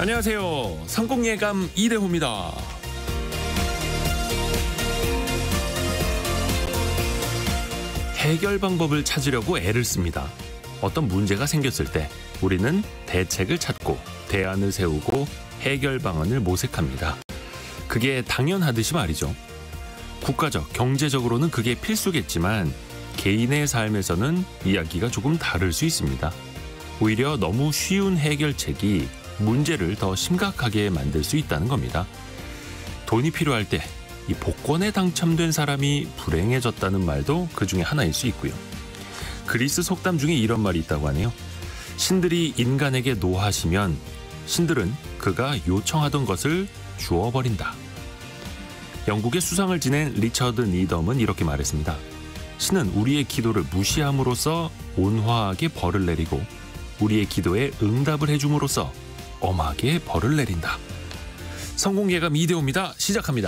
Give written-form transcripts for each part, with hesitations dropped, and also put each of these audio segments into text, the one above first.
안녕하세요. 성공예감 이대호입니다. 해결 방법을 찾으려고 애를 씁니다. 어떤 문제가 생겼을 때 우리는 대책을 찾고 대안을 세우고 해결 방안을 모색합니다. 그게 당연하듯이 말이죠. 국가적, 경제적으로는 그게 필수겠지만 개인의 삶에서는 이야기가 조금 다를 수 있습니다. 오히려 너무 쉬운 해결책이 문제를 더 심각하게 만들 수 있다는 겁니다. 돈이 필요할 때 이 복권에 당첨된 사람이 불행해졌다는 말도 그 중에 하나일 수 있고요. 그리스 속담 중에 이런 말이 있다고 하네요. 신들이 인간에게 노하시면 신들은 그가 요청하던 것을 주어버린다. 영국의 수상을 지낸 리처드 니덤은 이렇게 말했습니다. 신은 우리의 기도를 무시함으로써 온화하게 벌을 내리고 우리의 기도에 응답을 해줌으로써 엄하게 벌을 내린다. 성공예감 이대호입니다. 시작합니다.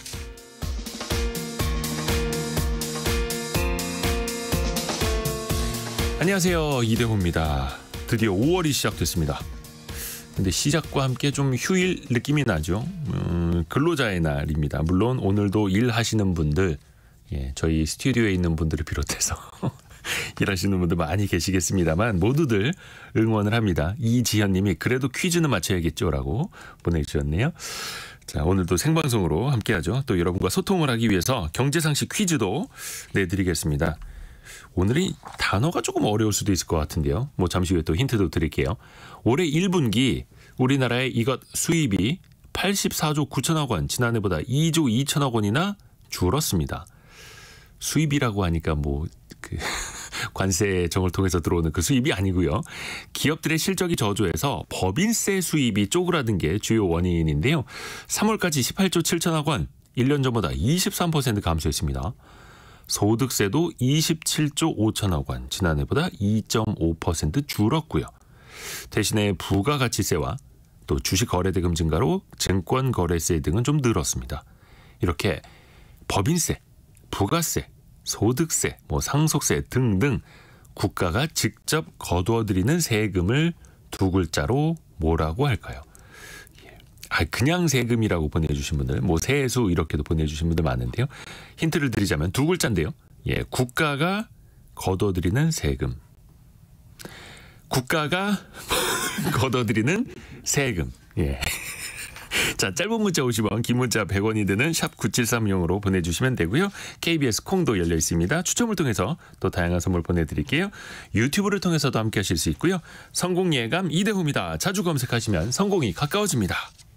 안녕하세요. 이대호입니다. 드디어 5월이 시작됐습니다. 근데 시작과 함께 좀 휴일 느낌이 나죠. 근로자의 날입니다. 물론 오늘도 일하시는 분들, 저희 스튜디오에 있는 분들을 비롯해서 일하시는 분들 많이 계시겠습니다만 모두들 응원을 합니다. 이지현님이 그래도 퀴즈는 맞춰야겠죠 라고 보내주셨네요. 자, 오늘도 생방송으로 함께하죠. 또 여러분과 소통을 하기 위해서 경제상식 퀴즈도 내드리겠습니다. 오늘이 단어가 조금 어려울 수도 있을 것 같은데요. 잠시 후에 또 힌트도 드릴게요. 올해 1분기 우리나라의 이것 수입이 84조 9천억 원, 지난해보다 2조 2천억 원이나 줄었습니다. 수입이라고 하니까 관세 정을 통해서 들어오는 그 수입이 아니고요. 기업들의 실적이 저조해서 법인세 수입이 쪼그라든 게 주요 원인인데요. 3월까지 18조 7천억 원, 1년 전보다 23% 감소했습니다. 소득세도 27조 5천억 원, 지난해보다 2.5% 줄었고요. 대신에 부가가치세와 또 주식거래대금 증가로 증권거래세 등은 좀 늘었습니다. 이렇게 법인세, 부가세, 소득세, 상속세 등등 국가가 직접 거두어들이는 세금을 두 글자로 뭐라고 할까요? 그냥 세금이라고 보내주신 분들, 세수 이렇게도 보내주신 분들 많은데요. 힌트를 드리자면 두 글자인데요. 국가가 거둬들이는 세금. 국가가 거둬들이는 세금. 자, 짧은 문자 50원, 긴 문자 100원이 드는 샵 9730으로 보내주시면 되고요. KBS 콩도 열려 있습니다. 추첨을 통해서 또 다양한 선물 보내드릴게요. 유튜브를 통해서도 함께 하실 수 있고요. 성공예감 이대호입니다. 자주 검색하시면 성공이 가까워집니다.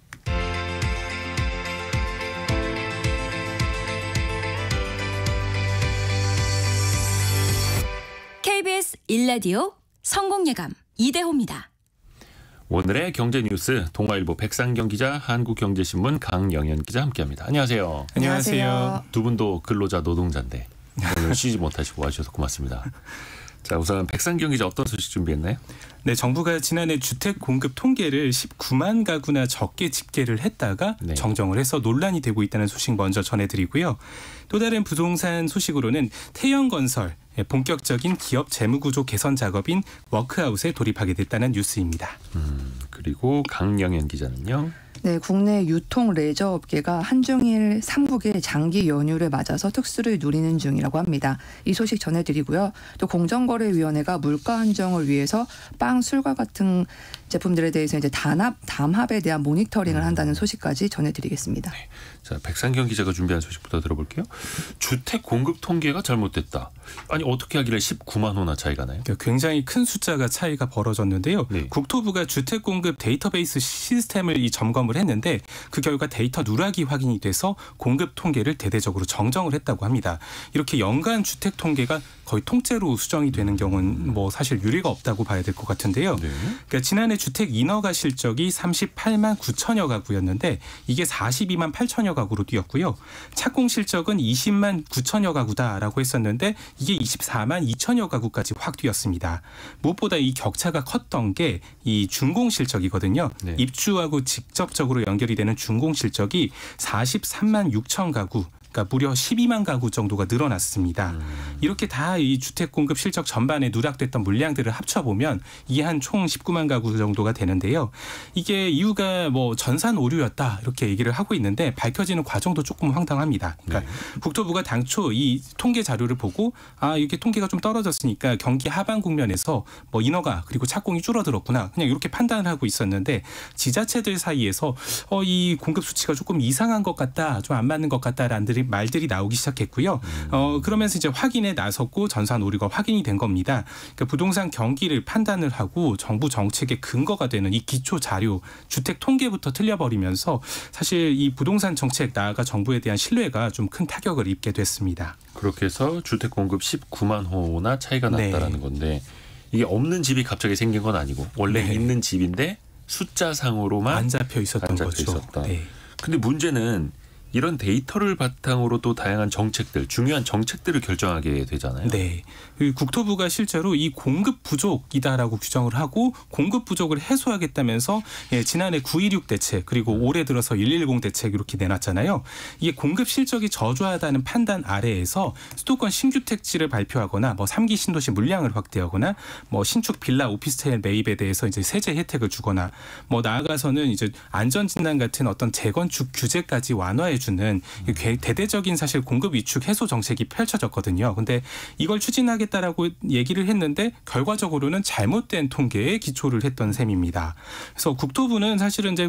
KBS 1라디오 성공예감 이대호입니다. 오늘의 경제뉴스 동아일보 백상경 기자, 한국경제신문 강영현 기자 함께합니다. 안녕하세요. 안녕하세요. 두 분도 근로자 노동자인데 오늘 쉬지 못하시고 와주셔서 고맙습니다. 자, 우선 백상경 기자 어떤 소식 준비했나요? 네, 정부가 지난해 주택 공급 통계를 19만 가구나 적게 집계를 했다가 정정을 해서 논란이 되고 있다는 소식 먼저 전해드리고요. 또 다른 부동산 소식으로는 태영건설 본격적인 기업 재무구조 개선 작업인 워크아웃에 돌입하게 됐다는 뉴스입니다. 그리고 강영현 기자는요. 네, 국내 유통 레저 업계가 한중일 3국의 장기 연휴를 맞아서 특수를 누리는 중이라고 합니다. 이 소식 전해드리고요. 또 공정거래위원회가 물가 안정을 위해서 빵, 술과 같은 제품들에 대해서 이제 담합에 대한 모니터링을 한다는 소식까지 전해드리겠습니다. 네. 자, 백상경 기자가 준비한 소식부터 들어볼게요. 주택 공급 통계가 잘못됐다. 아니, 어떻게 하길래 19만 호나 차이가 나요? 굉장히 큰 숫자가 차이가 벌어졌는데요. 네. 국토부가 주택 공급 데이터베이스 시스템을 점검을 했는데 그 결과 데이터 누락이 확인이 돼서 공급 통계를 대대적으로 정정을 했다고 합니다. 이렇게 연간 주택 통계가 거의 통째로 수정이 되는 경우는 사실 유례가 없다고 봐야 될 것 같은데요. 네. 그러니까 지난해 주택 인허가 실적이 38만 9천여 가구였는데 이게 42만 8천여 가구로 뛰었고요. 착공 실적은 20만 9천여 가구다라고 했었는데 이게 24만 2천여 가구까지 확 뛰었습니다. 무엇보다 이 격차가 컸던 게 이 준공 실적이거든요. 네. 입주하고 직접적으로 연결이 되는 준공 실적이 43만 6천 가구, 그러니까 무려 12만 가구 정도가 늘어났습니다. 이렇게 다 이 주택 공급 실적 전반에 누락됐던 물량들을 합쳐보면 이게 한 총 19만 가구 정도가 되는데요. 이게 이유가 뭐 전산 오류였다 이렇게 얘기를 하고 있는데 밝혀지는 과정도 조금 황당합니다. 그러니까 국토부가 당초 이 통계 자료를 보고 이렇게 통계가 좀 떨어졌으니까 경기 하반 국면에서 뭐 인허가 그리고 착공이 줄어들었구나 그냥 이렇게 판단을 하고 있었는데 지자체들 사이에서 이 공급 수치가 조금 이상한 것 같다, 좀 안 맞는 것 같다라는 말들이 나오기 시작했고요. 그러면서 이제 확인에 나섰고 전산 오류가 확인이 된 겁니다. 그러니까 부동산 경기를 판단을 하고 정부 정책의 근거가 되는 이 기초 자료, 주택 통계부터 틀려버리면서 사실 이 부동산 정책 나아가 정부에 대한 신뢰가 좀 큰 타격을 입게 됐습니다. 그렇게 해서 주택 공급 19만 호나 차이가 났다라는 건데 이게 없는 집이 갑자기 생긴 건 아니고 원래 있는 집인데 숫자상으로만 안 잡혀 있었던 거죠. 근데 문제는 이런 데이터를 바탕으로 또 다양한 정책들, 중요한 정책들을 결정하게 되잖아요. 네. 국토부가 실제로 이 공급 부족이다라고 규정을 하고 공급 부족을 해소하겠다면서 지난해 9.16 대책 그리고 올해 들어서 110 대책 이렇게 내놨잖아요. 이게 공급 실적이 저조하다는 판단 아래에서 수도권 신주택지를 발표하거나 뭐 3기 신도시 물량을 확대하거나 뭐 신축 빌라 오피스텔 매입에 대해서 이제 세제 혜택을 주거나 뭐 나아가서는 이제 안전진단 같은 어떤 재건축 규제까지 완화해 주는 대대적인 사실 공급 위축 해소 정책이 펼쳐졌거든요. 근데 이걸 추진하겠다라고 얘기를 했는데 결과적으로는 잘못된 통계에 기초를 했던 셈입니다. 그래서 국토부는 사실은 이제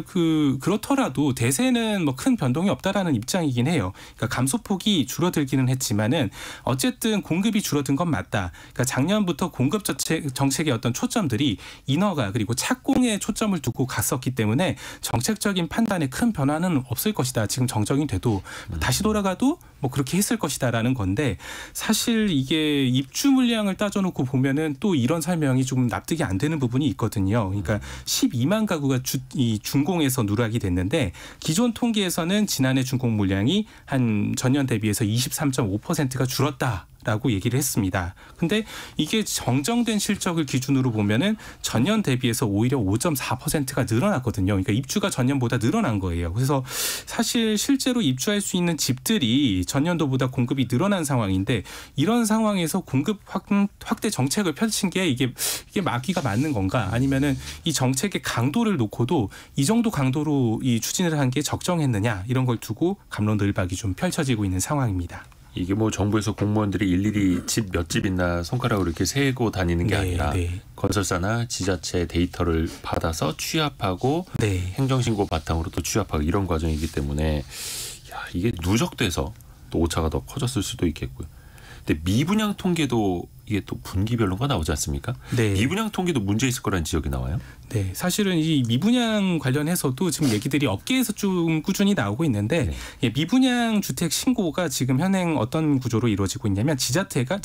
그렇더라도 대세는 뭐 큰 변동이 없다라는 입장이긴 해요. 그러니까 감소폭이 줄어들기는 했지만은 어쨌든 공급이 줄어든 건 맞다. 그러니까 작년부터 공급 정책의 어떤 초점들이 인허가 그리고 착공에 초점을 두고 갔었기 때문에 정책적인 판단에 큰 변화는 없을 것이다. 지금 정정이 돼도 다시 돌아가도 뭐 그렇게 했을 것이다라는 건데 사실 이게 입주 물량을 따져놓고 보면은 또 이런 설명이 좀 납득이 안 되는 부분이 있거든요. 그러니까 12만 가구가 이 준공에서 누락이 됐는데 기존 통계에서는 지난해 준공 물량이 한 전년 대비해서 23.5%가 줄었다. 라고 얘기를 했습니다. 근데 이게 정정된 실적을 기준으로 보면은 전년 대비해서 오히려 5.4%가 늘어났거든요. 그러니까 입주가 전년보다 늘어난 거예요. 그래서 사실 실제로 입주할 수 있는 집들이 전년도보다 공급이 늘어난 상황인데 이런 상황에서 공급 확대 정책을 펼친 게 이게 막기가 맞는 건가? 아니면은 이 정책의 강도를 놓고도 이 정도 강도로 이 추진을 한 게 적정했느냐? 이런 걸 두고 갑론을박이 좀 펼쳐지고 있는 상황입니다. 이게 뭐 정부에서 공무원들이 일일이 집 몇 집 있나 손가락으로 이렇게 세고 다니는 게 아니라 건설사나 지자체 데이터를 받아서 취합하고 행정신고 바탕으로 또 취합하고 이런 과정이기 때문에 이게 누적돼서 또 오차가 더 커졌을 수도 있겠고요. 근데 미분양 통계도 이게 또 분기별로가 나오지 않습니까? 미분양 통계도 문제 있을 거라는 지적이 나와요? 네, 사실은 이 미분양 관련해서도 지금 얘기들이 업계에서 좀 꾸준히 나오고 있는데 미분양 주택 신고가 지금 현행 어떤 구조로 이루어지고 있냐면 지자체가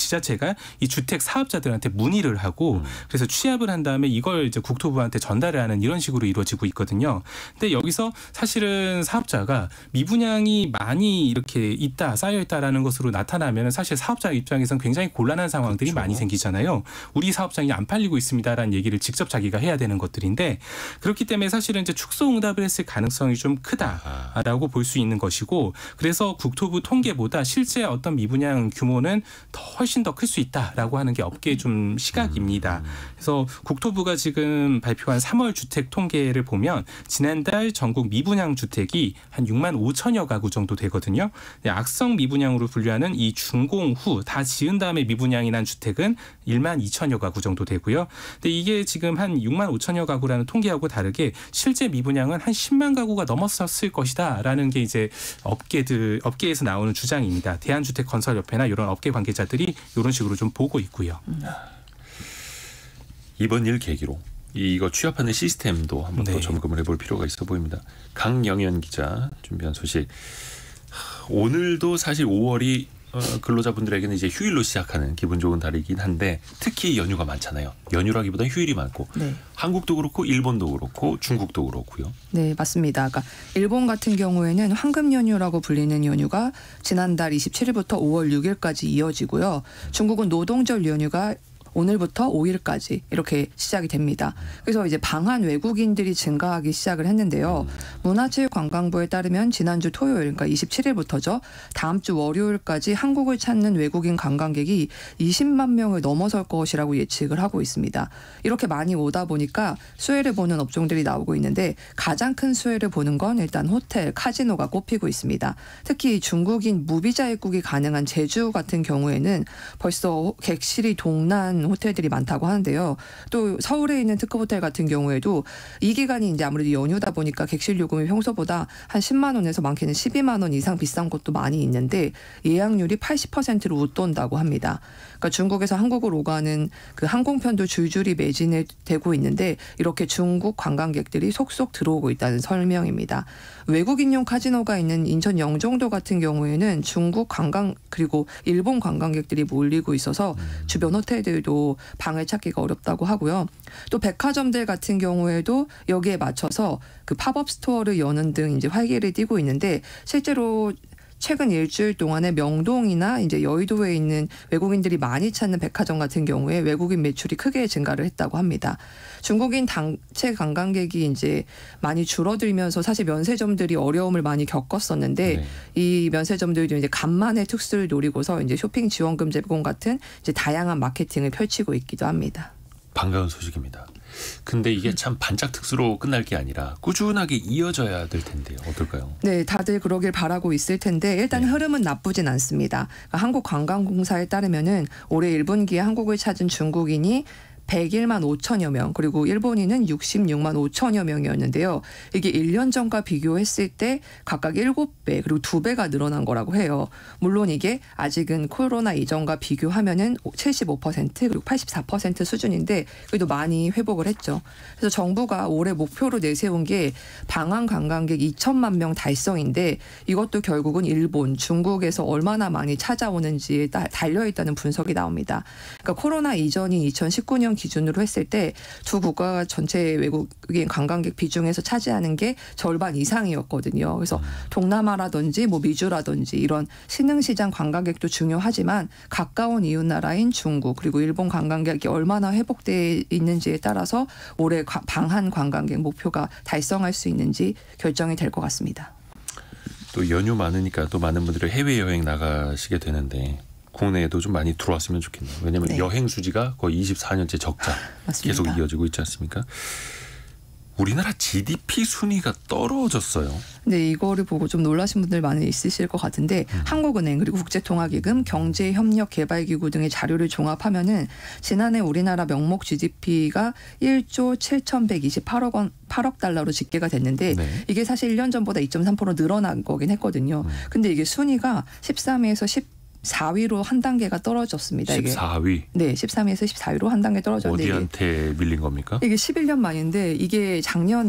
이 주택 사업자들한테 문의를 하고 그래서 취합을 한 다음에 이걸 이제 국토부한테 전달을 하는 이런 식으로 이루어지고 있거든요. 근데 여기서 사실은 사업자가 미분양이 많이 이렇게 쌓여 있다라는 것으로 나타나면 사실 사업자 입장에서는 굉장히 곤란한 상황들이 많이 생기잖아요. 우리 사업장이 안 팔리고 있습니다라는 얘기를 직접 자기가 해야 되는 것들인데 그렇기 때문에 사실은 이제 축소 응답을 했을 가능성이 좀 크다라고 볼 수 있는 것이고 그래서 국토부 통계보다 실제 어떤 미분양 규모는 훨씬 더 클 수 있다라고 하는 게 업계의 좀 시각입니다. 그래서 국토부가 지금 발표한 3월 주택 통계를 보면 지난달 전국 미분양 주택이 한 6만 5천여 가구 정도 되거든요. 악성 미분양으로 분류하는 이 준공 후 다 지은 다음에 미분양이 난 주택은 1만 2천여 가구 정도 되고요. 근데 이게 지금 한 6만 5천여 가구라는 통계하고 다르게 실제 미분양은 한 10만 가구가 넘었을 것이다라는 게 이제 업계에서 나오는 주장입니다. 대한주택건설협회나 이런 업계 관계자들이 이런 식으로 좀 보고 있고요. 이번 일 계기로 이거 취합하는 시스템도 한번 더 점검을 해볼 필요가 있어 보입니다. 강영현 기자 준비한 소식. 오늘도 사실 5월이 근로자분들에게는 이제 휴일로 시작하는 기분 좋은 달이긴 한데 특히 연휴가 많잖아요. 연휴라기보다 휴일이 많고 한국도 그렇고 일본도 그렇고 중국도 그렇고요. 네, 맞습니다. 그러니까 일본 같은 경우에는 황금 연휴라고 불리는 연휴가 지난달 27일부터 5월 6일까지 이어지고요. 중국은 노동절 연휴가 오늘부터 5일까지 이렇게 시작이 됩니다. 그래서 이제 방한 외국인들이 증가하기 시작을 했는데요. 문화체육관광부에 따르면 지난주 토요일, 그러니까 27일부터죠. 다음 주 월요일까지 한국을 찾는 외국인 관광객이 20만 명을 넘어설 것이라고 예측을 하고 있습니다. 이렇게 많이 오다 보니까 수혜를 보는 업종들이 나오고 있는데 가장 큰 수혜를 보는 건 일단 호텔, 카지노가 꼽히고 있습니다. 특히 중국인 무비자 입국이 가능한 제주 같은 경우에는 벌써 객실이 동난 호텔들이 많다고 하는데요. 또 서울에 있는 특급 호텔 같은 경우에도 이 기간이 이제 아무래도 연휴다 보니까 객실 요금이 평소보다 한 10만 원에서 많게는 12만 원 이상 비싼 곳도 많이 있는데 예약률이 80%로 웃돈다고 합니다. 그러니까 중국에서 한국으로 오가는 그 항공편도 줄줄이 매진이 되고 있는데 이렇게 중국 관광객들이 속속 들어오고 있다는 설명입니다. 외국인용 카지노가 있는 인천 영종도 같은 경우에는 중국 관광 그리고 일본 관광객들이 몰리고 있어서 주변 호텔들도 방을 찾기가 어렵다고 하고요. 또 백화점들 같은 경우에도 여기에 맞춰서 그 팝업 스토어를 여는 등 이제 활기를 띠고 있는데 실제로 최근 일주일 동안에 명동이나 이제 여의도에 있는 외국인들이 많이 찾는 백화점 같은 경우에 외국인 매출이 크게 증가를 했다고 합니다. 중국인 단체 관광객이 이제 많이 줄어들면서 사실 면세점들이 어려움을 많이 겪었었는데 네. 이 면세점들도 이제 간만에 특수를 노리고서 이제 쇼핑 지원금 제공 같은 이제 다양한 마케팅을 펼치고 있기도 합니다. 반가운 소식입니다. 근데 이게 참 반짝 특수로 끝날 게 아니라 꾸준하게 이어져야 될 텐데요. 어떨까요? 네, 다들 그러길 바라고 있을 텐데 일단 흐름은 나쁘진 않습니다. 그러니까 한국관광공사에 따르면은 올해 1분기에 한국을 찾은 중국인이 101만 5천여 명 그리고 일본인은 66만 5천여 명이었는데요. 이게 1년 전과 비교했을 때 각각 7배 그리고 2배가 늘어난 거라고 해요. 물론 이게 아직은 코로나 이전과 비교하면은 75% 그리고 84% 수준인데 그래도 많이 회복을 했죠. 그래서 정부가 올해 목표로 내세운 게 방한 관광객 2천만 명 달성인데 이것도 결국은 일본, 중국에서 얼마나 많이 찾아오는지에 달려있다는 분석이 나옵니다. 그러니까 코로나 이전인 2019년 기준으로 했을 때 두 국가 전체 외국인 관광객 비중에서 차지하는 게 절반 이상이었거든요. 그래서 동남아라든지 뭐 미주라든지 이런 신흥시장 관광객도 중요하지만 가까운 이웃 나라인 중국 그리고 일본 관광객이 얼마나 회복돼 있는지에 따라서 올해 방한 관광객 목표가 달성할 수 있는지 결정이 될 것 같습니다. 또 연휴 많으니까 또 많은 분들이 해외여행 나가시게 되는데 국내에도 좀 많이 들어왔으면 좋겠네요. 왜냐하면 네. 여행 수지가 거의 24년째 적자 맞습니다. 계속 이어지고 있지 않습니까? 우리나라 GDP 순위가 떨어졌어요. 네, 이거를 보고 좀 놀라신 분들 많이 있으실 것 같은데 한국은행 그리고 국제통화기금, 경제협력개발기구 등의 자료를 종합하면은 지난해 우리나라 명목 GDP가 1조 7,128억 달러로 집계가 됐는데 네. 이게 사실 1년 전보다 2.3% 늘어난 거긴 했거든요. 근데 이게 순위가 13위에서 14위로 한 단계가 떨어졌습니다. 14위. 네, 13위에서 14위로 한 단계 떨어졌는데 어디한테 밀린 겁니까? 이게 11년 만인데 이게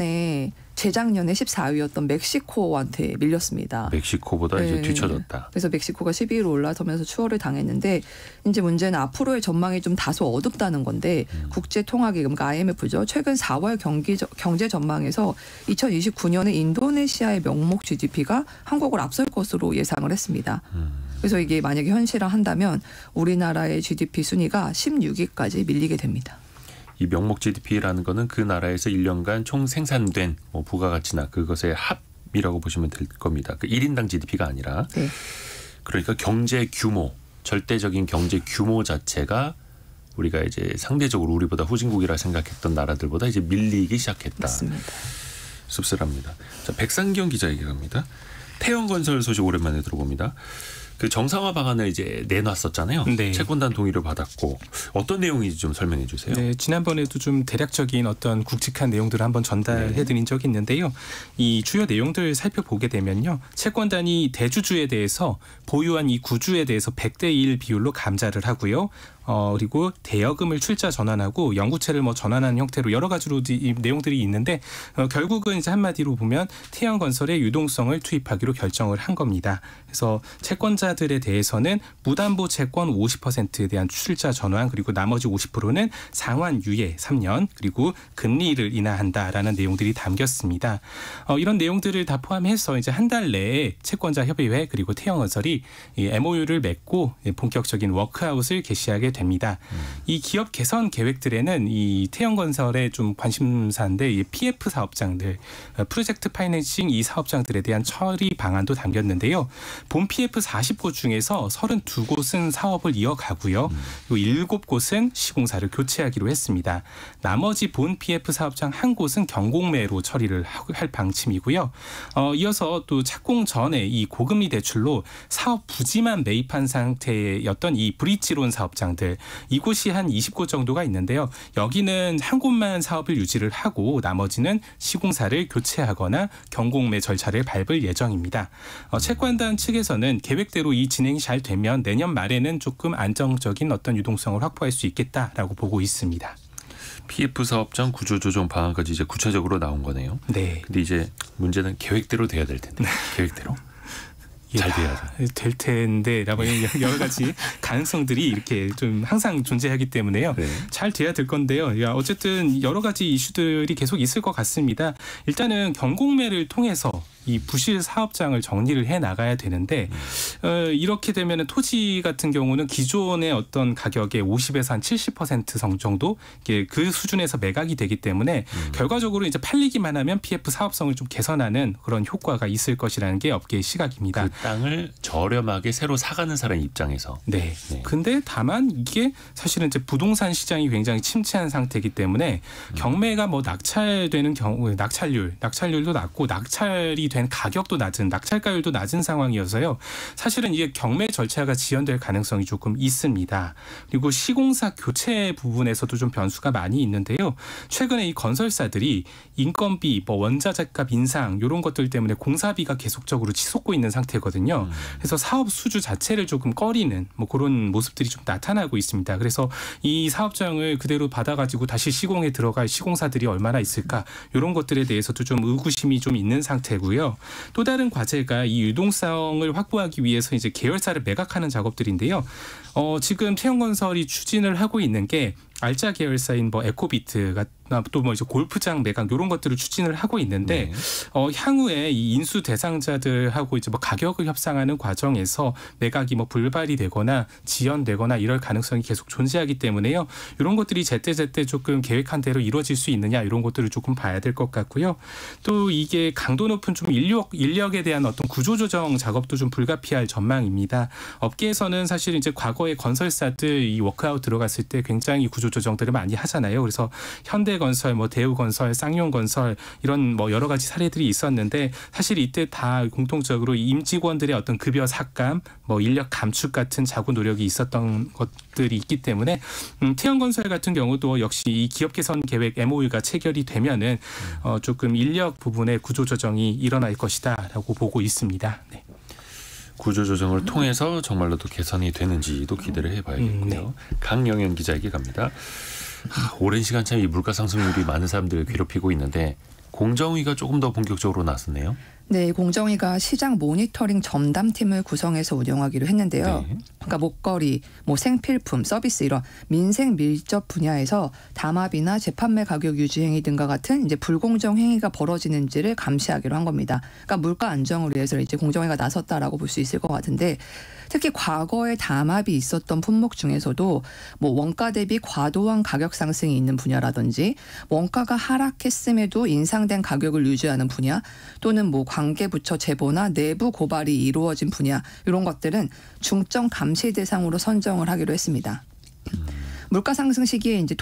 재작년에 14위였던 멕시코한테 밀렸습니다. 멕시코보다 이제 네. 뒤쳐졌다. 그래서 멕시코가 12위로 올라서면서 추월을 당했는데 이제 문제는 앞으로의 전망이 좀 다소 어둡다는 건데 국제통화기금 그러니까 IMF죠. 최근 4월 경제 전망에서 2029년에 인도네시아의 명목 GDP가 한국을 앞설 것으로 예상을 했습니다. 그래서 이게 만약에 현실화한다면 우리나라의 GDP 순위가 16위까지 밀리게 됩니다. 이 명목 GDP라는 거는 그 나라에서 1년간 총 생산된 뭐 부가가치나 그것의 합이라고 보시면 될 겁니다. 그 1인당 GDP가 아니라. 네. 그러니까 경제 규모, 절대적인 경제 규모 자체가 우리가 이제 상대적으로 우리보다 후진국이라 생각했던 나라들보다 이제 밀리기 시작했다. 맞습니다. 씁쓸합니다. 자, 백상경 기자에게 갑니다. 태형건설 소식 오랜만에 들어봅니다. 그 정상화 방안을 이제 내놨었잖아요. 네. 채권단 동의를 받았고 어떤 내용인지 좀 설명해 주세요. 네, 지난번에도 좀 대략적인 어떤 굵직한 내용들을 한번 전달해드린 적이 있는데요. 이 주요 내용들 살펴보게 되면요. 채권단이 대주주에 대해서 보유한 이 구주에 대해서 100대 1 비율로 감자를 하고요. 그리고 대여금을 출자 전환하고 영구채를 뭐 전환하는 형태로 여러 가지로 이 내용들이 있는데 결국은 이제 한마디로 보면 태형건설에 유동성을 투입하기로 결정을 한 겁니다. 그래서 채권자들에 대해서는 무담보 채권 50%에 대한 출자 전환 그리고 나머지 50%는 상환 유예 3년 그리고 금리를 인하한다라는 내용들이 담겼습니다. 이런 내용들을 다 포함해서 이제 한 달 내에 채권자 협의회 그리고 태형건설이 이 MOU를 맺고 본격적인 워크아웃을 개시하게 됩니다. 됩니다. 이 기업 개선 계획들에는 이 태형건설의 좀 관심사인데 이 PF 사업장들, 프로젝트 파이낸싱 이 사업장들에 대한 처리 방안도 담겼는데요. 본 PF 40곳 중에서 32곳은 사업을 이어가고요. 그리고 7곳은 시공사를 교체하기로 했습니다. 나머지 본 PF 사업장 한 곳은 경공매로 처리를 할 방침이고요. 이어서 또 착공 전에 이 고금리 대출로 사업 부지만 매입한 상태였던 이 브릿지론 사업장들, 이곳이 한 20곳 정도가 있는데요. 여기는 한 곳만 사업을 유지를 하고 나머지는 시공사를 교체하거나 경공매 절차를 밟을 예정입니다. 채권단 측에서는 계획대로 이 진행이 잘 되면 내년 말에는 조금 안정적인 어떤 유동성을 확보할 수 있겠다라고 보고 있습니다. PF 사업장 구조조정 방안까지 이제 구체적으로 나온 거네요. 네. 근데 이제 문제는 계획대로 돼야 될 텐데. 계획대로. 잘 돼야죠. 될 텐데라고 여러 가지 가능성들이 이렇게 좀 항상 존재하기 때문에요. 네. 잘 돼야 될 건데요. 어쨌든 여러 가지 이슈들이 계속 있을 것 같습니다. 일단은 경공매를 통해서 이 부실 사업장을 정리를 해 나가야 되는데 이렇게 되면은 토지 같은 경우는 기존의 어떤 가격의 50에서 한 70% 정도 그 수준에서 매각이 되기 때문에 결과적으로 이제 팔리기만 하면 PF 사업성을 좀 개선하는 그런 효과가 있을 것이라는 게 업계의 시각입니다. 그 땅을 저렴하게 새로 사가는 사람 입장에서. 네. 근데 다만 이게 사실은 이제 부동산 시장이 굉장히 침체한 상태이기 때문에 경매가 뭐 낙찰되는 경우 낙찰률도 낮고 낙찰이 된 가격도 낮은 낙찰가율도 낮은 상황이어서요. 사실은 이게 경매 절차가 지연될 가능성이 조금 있습니다. 그리고 시공사 교체 부분에서도 좀 변수가 많이 있는데요. 최근에 이 건설사들이 인건비, 뭐 원자재값 인상 이런 것들 때문에 공사비가 계속적으로 치솟고 있는 상태거든요. 그래서 사업 수주 자체를 조금 꺼리는 뭐 그런 모습들이 좀 나타나고 있습니다. 그래서 이 사업장을 그대로 받아가지고 다시 시공에 들어갈 시공사들이 얼마나 있을까 이런 것들에 대해서도 좀 의구심이 좀 있는 상태고요. 또 다른 과제가 이 유동성을 확보하기 위해서 이제 계열사를 매각하는 작업들인데요. 지금 태형건설이 추진을 하고 있는 게 알짜 계열사인 뭐 에코비트가 또 뭐 이제 골프장 매각 이런 것들을 추진을 하고 있는데 향후에 이 인수 대상자들하고 이제 뭐 가격을 협상하는 과정에서 매각이 뭐 불발이 되거나 지연되거나 이럴 가능성이 계속 존재하기 때문에요. 이런 것들이 제때제때 조금 계획한 대로 이루어질 수 있느냐 이런 것들을 조금 봐야 될 것 같고요. 또 이게 강도 높은 좀 인력에 대한 어떤 구조조정 작업도 좀 불가피할 전망입니다. 업계에서는 사실 이제 과거에 건설사들 이 워크아웃 들어갔을 때 굉장히 구조조정들을 많이 하잖아요. 그래서 현대건설, 뭐 대우건설, 쌍용건설 이런 뭐 여러 가지 사례들이 있었는데 사실 이때 다 공통적으로 임직원들의 어떤 급여 삭감, 뭐 인력 감축 같은 자구 노력이 있었던 것들이 있기 때문에 태형건설 같은 경우도 역시 이 기업 개선 계획 MOU가 체결이 되면은 조금 인력 부분의 구조조정이 일어날 것이다라고 보고 있습니다. 네. 구조조정을 통해서 정말로 또 개선이 되는지도 기대를 해봐야겠고요. 네. 강영현 기자에게 갑니다. 오랜 시간 참 이 물가 상승률이 많은 사람들을 괴롭히고 있는데 공정위가 조금 더 본격적으로 나섰네요. 네, 공정위가 시장 모니터링 전담팀을 구성해서 운영하기로 했는데요. 네. 그러니까 목걸이, 뭐 생필품, 서비스 이런 민생 밀접 분야에서 담합이나 재판매 가격 유지 행위 등과 같은 이제 불공정 행위가 벌어지는지를 감시하기로 한 겁니다. 그러니까 물가 안정을 위해서 이제 공정위가 나섰다라고 볼 수 있을 것 같은데 특히 과거에 담합이 있었던 품목 중에서도 뭐 원가 대비 과도한 가격 상승이 있는 분야라든지 원가가 하락했음에도 인상된 가격을 유지하는 분야 또는 뭐 관계부처 제보나 내부 고발이 이루어진 분야 이런 것들은 중점 감시 대상으로 선정을 하기로 했습니다. 물가 상승 시기에 이제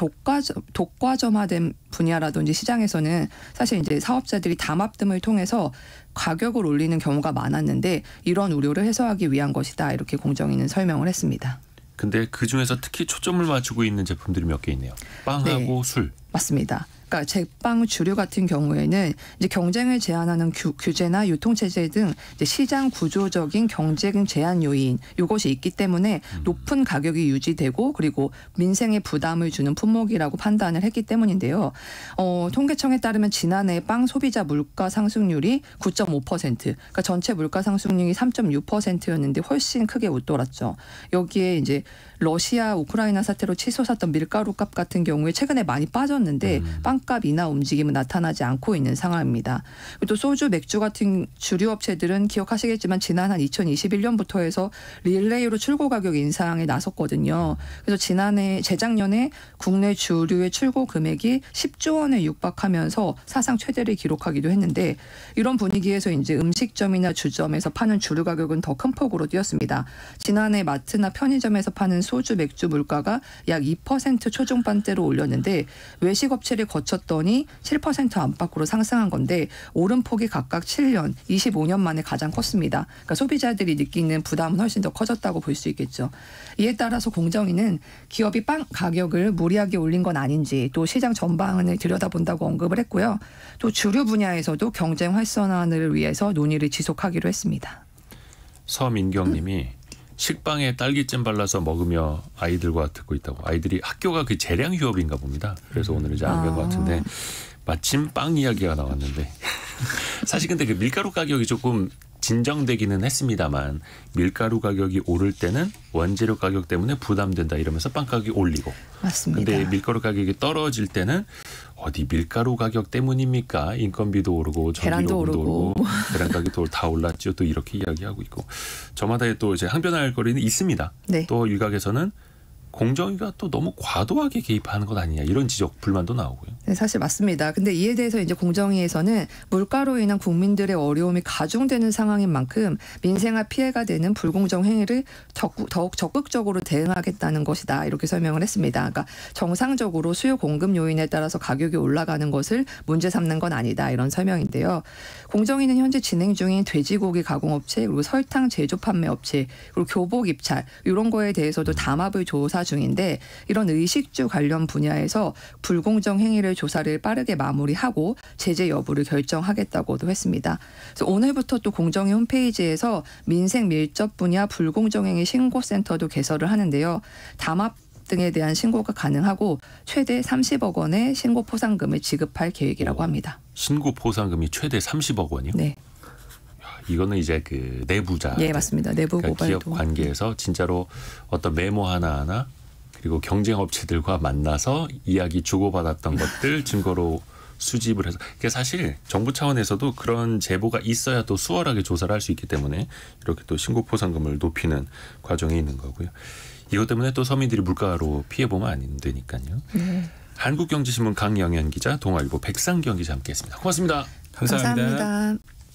독과점화된 분야라든지 시장에서는 사실 이제 사업자들이 담합 등을 통해서 가격을 올리는 경우가 많았는데 이런 우려를 해소하기 위한 것이다 이렇게 공정위는 설명을 했습니다. 근데 그 중에서 특히 초점을 맞추고 있는 제품들이 몇 개 있네요. 빵하고 술. 맞습니다. 그러니까 제빵 주류 같은 경우에는 이제 경쟁을 제한하는 규제나 유통체제 등 이제 시장 구조적인 경쟁 제한 요인 이것이 있기 때문에 높은 가격이 유지되고 그리고 민생에 부담을 주는 품목이라고 판단을 했기 때문인데요. 통계청에 따르면 지난해 빵 소비자 물가 상승률이 9.5%, 그러니까 전체 물가 상승률이 3.6%였는데 훨씬 크게 웃돌았죠. 여기에 이제 러시아, 우크라이나 사태로 치솟았던 밀가루 값 같은 경우에 최근에 많이 빠졌는데 빵 판값 인하 움직임은 나타나지 않고 있는 상황입니다. 또 소주, 맥주 같은 주류 업체들은 기억하시겠지만 지난 한 2021년부터 해서 릴레이로 출고 가격 인상에 나섰거든요. 그래서 재작년에 국내 주류의 출고 금액이 10조 원에 육박하면서 사상 최대를 기록하기도 했는데 이런 분위기에서 이제 음식점이나 주점에서 파는 주류 가격은 더 큰 폭으로 뛰었습니다. 지난해 마트나 편의점에서 파는 소주, 맥주 물가가 약 2% 초중반대로 올렸는데 외식 업체를 거쳤더니 7% 안팎으로 상승한 건데 오름폭이 각각 7년, 25년 만에 가장 컸습니다. 그러니까 소비자들이 느끼는 부담은 훨씬 더 커졌다고 볼 수 있겠죠. 이에 따라서 공정위는 기업이 빵 가격을 무리하게 올린 건 아닌지 또 시장 전반을 들여다본다고 언급을 했고요. 또 주류 분야에서도 경쟁 활성화를 위해서 논의를 지속하기로 했습니다. 서민경님이 식빵에 딸기잼 발라서 먹으며 아이들과 듣고 있다고. 아이들이 학교가 그 재량 휴업인가 봅니다. 그래서 오늘 이제 안 간 것 같은데 마침 빵 이야기가 나왔는데 사실 근데 그 밀가루 가격이 조금 진정되기는 했습니다만 밀가루 가격이 오를 때는 원재료 가격 때문에 부담된다 이러면서 빵 가격이 올리고 맞습니다. 근데 밀가루 가격이 떨어질 때는 어디 밀가루 가격 때문입니까? 인건비도 오르고 전기요금도 오르고 계란 가격도 다 올랐죠. 또 이렇게 이야기하고 있고 저마다의 또 이제 항변할 거리는 있습니다. 네. 또 일각에서는 공정위가 또 너무 과도하게 개입하는 것 아니냐 이런 지적 불만도 나오고요. 네, 사실 맞습니다. 근데 이에 대해서 이제 공정위에서는 물가로 인한 국민들의 어려움이 가중되는 상황인 만큼 민생화 피해가 되는 불공정 행위를 더욱 적극적으로 대응하겠다는 것이다 이렇게 설명을 했습니다. 그러니까 정상적으로 수요 공급 요인에 따라서 가격이 올라가는 것을 문제 삼는 건 아니다 이런 설명인데요. 공정위는 현재 진행 중인 돼지고기 가공업체 그리고 설탕 제조 판매 업체 그리고 교복 입찰 이런 거에 대해서도 담합을 조사 중인데 이런 의식주 관련 분야에서 불공정 행위를 조사를 빠르게 마무리하고 제재 여부를 결정하겠다고도 했습니다. 그래서 오늘부터 또 공정위 홈페이지에서 민생 밀접 분야 불공정 행위 신고센터도 개설을 하는데요. 담합 등에 대한 신고가 가능하고 최대 30억 원의 신고 포상금을 지급할 계획이라고 합니다. 신고 포상금이 최대 30억 원이요? 네. 이거는 이제 그 내부자. 네, 맞습니다. 내부 그러니까 고발도. 기업 관계에서 진짜로 어떤 메모 하나하나 그리고 경쟁 업체들과 만나서 이야기 주고받았던 것들 증거로 수집을 해서 그게 사실 정부 차원에서도 그런 제보가 있어야 또 수월하게 조사를 할 수 있기 때문에 이렇게 또 신고 포상금을 높이는 과정이 있는 거고요. 이것 때문에 또 서민들이 물가로 피해보면 안 되니까요. 네. 한국경제신문 강영현 기자, 동아일보 백상경 기자 함께했습니다. 고맙습니다. 감사합니다.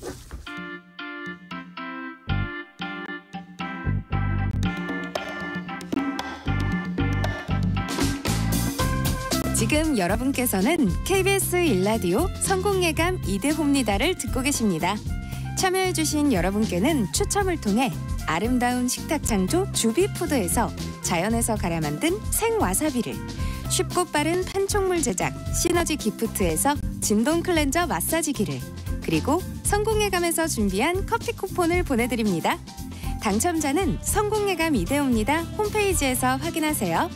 지금 여러분께서는 KBS 일라디오 성공예감 이대호입니다를 듣고 계십니다. 참여해주신 여러분께는 추첨을 통해 아름다운 식탁 창조 주비푸드에서 자연에서 갈아 만든 생와사비를, 쉽고 빠른 판촉물 제작 시너지 기프트에서 진동 클렌저 마사지기를, 그리고 성공예감에서 준비한 커피 쿠폰을 보내드립니다. 당첨자는 성공예감 이대호입니다 홈페이지에서 확인하세요.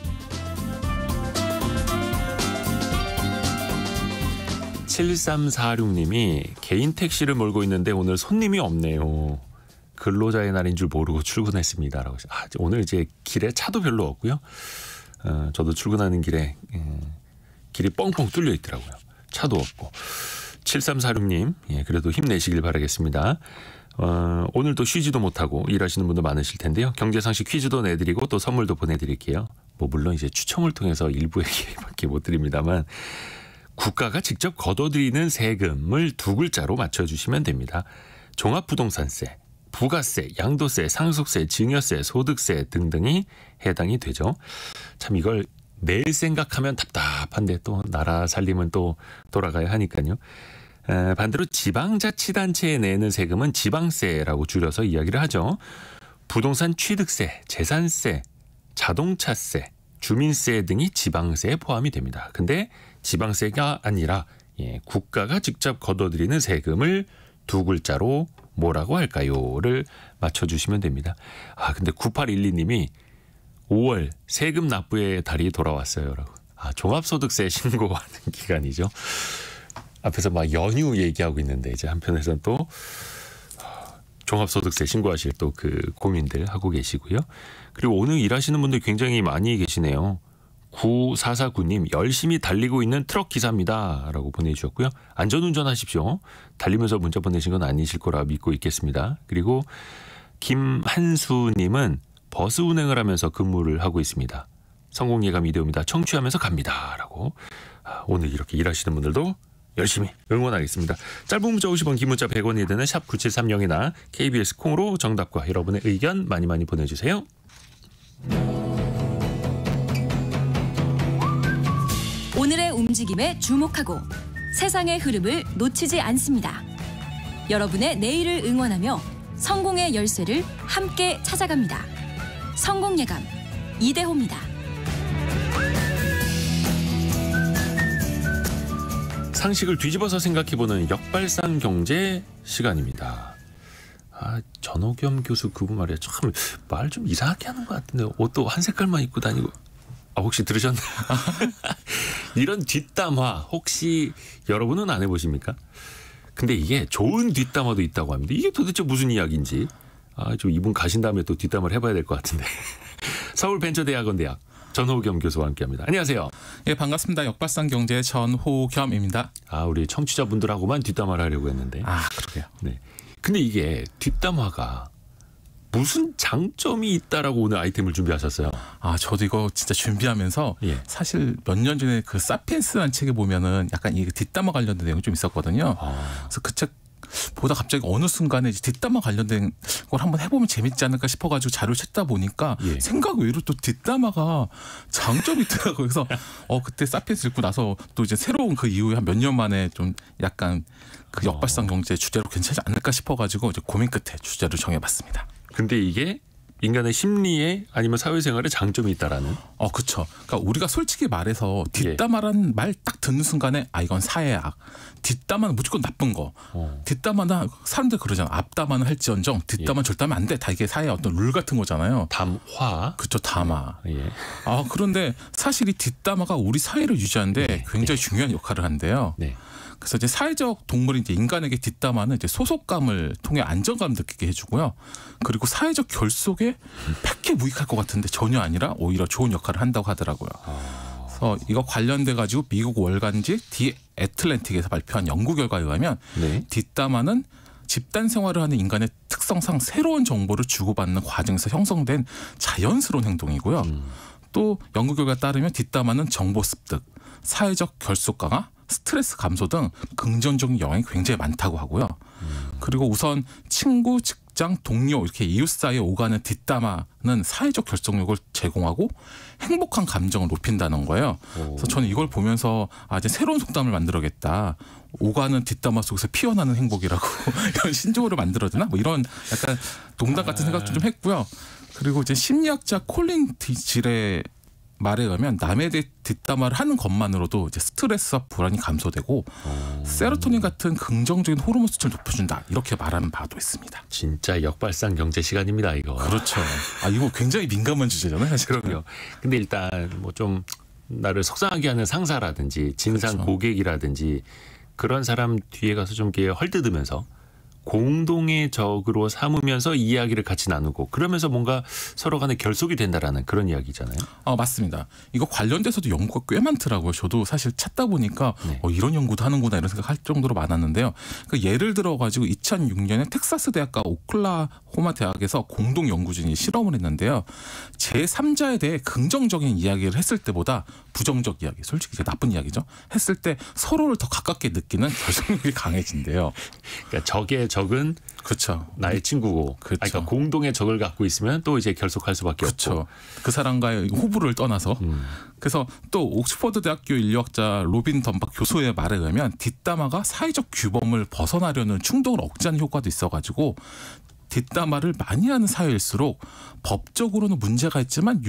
7346님이 개인 택시를 몰고 있는데 오늘 손님이 없네요. 근로자의 날인 줄 모르고 출근했습니다라고. 오늘 이제 길에 차도 별로 없고요. 저도 출근하는 길에 길이 뻥뻥 뚫려 있더라고요. 차도 없고. 7346님 그래도 힘내시길 바라겠습니다. 오늘도 쉬지도 못하고 일하시는 분도 많으실 텐데요. 경제상식 퀴즈도 내드리고 또 선물도 보내드릴게요. 뭐 물론 이제 추첨을 통해서 일부에게밖에 못 드립니다만 국가가 직접 걷어들이는 세금을 두 글자로 맞춰주시면 됩니다. 종합부동산세, 부가세, 양도세, 상속세, 증여세, 소득세 등등이 해당이 되죠. 참 이걸 낼 생각하면 답답한데 또 나라 살림은 또 돌아가야 하니까요. 반대로 지방자치단체에 내는 세금은 지방세라고 줄여서 이야기를 하죠. 부동산 취득세, 재산세, 자동차세, 주민세 등이 지방세에 포함이 됩니다. 근데 지방세가 아니라 국가가 직접 걷어들이는 세금을 두 글자로 뭐라고 할까요?를 맞춰주시면 됩니다. 근데 9812님이 5월 세금 납부의 달이 돌아왔어요. 라고. 종합소득세 신고하는 기간이죠. 앞에서 막 연휴 얘기하고 있는데 이제 한편에서는 또 종합소득세 신고하실 또 그 고민들 하고 계시고요. 그리고 오늘 일하시는 분들 굉장히 많이 계시네요. 9449님 열심히 달리고 있는 트럭 기사입니다 라고 보내주셨고요. 안전운전하십시오. 달리면서 문자 보내신 건 아니실 거라 믿고 있겠습니다. 그리고 김한수님은 버스 운행을 하면서 근무를 하고 있습니다. 성공예감 이대호입니다. 청취하면서 갑니다 라고. 오늘 이렇게 일하시는 분들도 열심히 응원하겠습니다. 짧은 문자 50원, 긴 문자 100원이 되는 샵 9730이나 KBS 콩으로 정답과 여러분의 의견 많이 많이 보내주세요. 오늘의 움직임에 주목하고 세상의 흐름을 놓치지 않습니다. 여러분의 내일을 응원하며 성공의 열쇠를 함께 찾아갑니다. 성공예감 이대호입니다. 상식을 뒤집어서 생각해보는 역발상 경제 시간입니다. 전호겸 교수 그분 말이야 참 말 좀 이상하게 하는 것 같은데 옷도 한 색깔만 입고 다니고 혹시 들으셨나요? 이런 뒷담화 혹시 여러분은 안 해보십니까? 근데 이게 좋은 뒷담화도 있다고 합니다. 이게 도대체 무슨 이야기인지 좀 이분 가신 다음에 또 뒷담화를 해봐야 될 것 같은데. 서울벤처대학원대학 전호겸 교수와 함께합니다. 안녕하세요. 예, 반갑습니다. 역발상 경제 전호겸입니다. 우리 청취자분들하고만 뒷담화를 하려고 했는데. 그러게요. 네. 근데 이게 뒷담화가 무슨 장점이 있다라고 오늘 아이템을 준비하셨어요? 저도 이거 진짜 준비하면서 사실 몇 년 전에 그 사피엔스라는 책에 보면은 약간 이 뒷담화 관련된 내용이 좀 있었거든요. 그래서 그 책 보다 갑자기 어느 순간에 이제 뒷담화 관련된 걸 한번 해보면 재밌지 않을까 싶어가지고 자료를 찾다 보니까 생각 외로 또 뒷담화가 장점이 있더라고요. 그래서 그때 사피엔스 읽고 나서 또 이제 새로운 그 이후에 한 몇 년 만에 좀 약간 그 역발상 경제 주제로 괜찮지 않을까 싶어가지고 이제 고민 끝에 주제를 정해봤습니다. 근데 이게 인간의 심리에 아니면 사회생활에 장점이 있다라는? 그렇죠. 그러니까 우리가 솔직히 말해서 뒷담화라는 말 딱 듣는 순간에 이건 사회악. 뒷담화는 무조건 나쁜 거. 뒷담화나 사람들 그러잖아. 앞담화는 할지언정 뒷담화 절대 하면 안 돼. 다 이게 사회의 어떤 룰 같은 거잖아요. 담화. 그렇죠. 담화. 그런데 사실 이 뒷담화가 우리 사회를 유지하는데 굉장히 중요한 역할을 한대요. 그래서 이제 사회적 동물인 이제 인간에게 뒷담화는 이제 소속감을 통해 안정감 느끼게 해주고요. 그리고 사회적 결속에 패기무익할 것 같은데 전혀 아니라 오히려 좋은 역할을 한다고 하더라고요. 그래서 이거 관련돼 가지고 미국 월간지 디 애틀랜틱에서 발표한 연구 결과에 의하면 뒷담화는 집단 생활을 하는 인간의 특성상 새로운 정보를 주고받는 과정에서 형성된 자연스러운 행동이고요. 또 연구 결과에 따르면 뒷담화는 정보 습득, 사회적 결속 강화, 스트레스 감소 등 긍정적인 영향이 굉장히 많다고 하고요. 그리고 우선 친구, 직장, 동료 이렇게 이웃 사이에 오가는 뒷담화는 사회적 결속력을 제공하고 행복한 감정을 높인다는 거예요. 그래서 저는 이걸 보면서 이제 새로운 속담을 만들어야겠다. 오가는 뒷담화 속에서 피어나는 행복이라고 이런 신조어를 만들어야 되나? 뭐 이런 약간 농담 같은 생각도 좀 했고요. 그리고 이제 심리학자 콜린 디질의 말에 의하면 남에 대해 뒷담화를 하는 것만으로도 이제 스트레스와 불안이 감소되고 세로토닌 같은 긍정적인 호르몬 수치를 높여준다. 이렇게 말하는 바도 있습니다. 진짜 역발상 경제 시간입니다, 이거. 그렇죠. 이거 굉장히 민감한 주제잖아요, 사실. 그럼요. 근데 일단 뭐 좀 나를 속상하게 하는 상사라든지 진상 그렇죠. 고객이라든지 그런 사람 뒤에 가서 좀 이렇게 헐뜯으면서 공동의 적으로 삼으면서 이야기를 같이 나누고 그러면서 뭔가 서로 간에 결속이 된다라는 그런 이야기잖아요. 맞습니다. 이거 관련돼서도 연구가 꽤 많더라고요. 저도 사실 찾다 보니까 이런 연구도 하는구나 이런 생각할 정도로 많았는데요. 그러니까 예를 들어가지고 2006년에 텍사스 대학과 오클라호마 대학에서 공동 연구진이 실험을 했는데요. 제3자에 대해 긍정적인 이야기를 했을 때보다 부정적 이야기, 솔직히 이제 나쁜 이야기죠. 했을 때 서로를 더 가깝게 느끼는 결속력이 강해진대요. 그러니까 적은 그렇죠. 나의 친구고, 그렇죠. 그러니까 공동의 적을 갖고 있으면 또 이제 결속할 수밖에 그렇죠. 없고. 그 사람과의 호불호를 떠나서. 그래서 또 옥스퍼드 대학교 인류학자 로빈 덤박 교수의 말에 의하면 뒷담화가 사회적 규범을 벗어나려는 충동을 억제하는 효과도 있어가지고 뒷담화를 많이 하는 사회일수록 법적으로는 문제가 있지만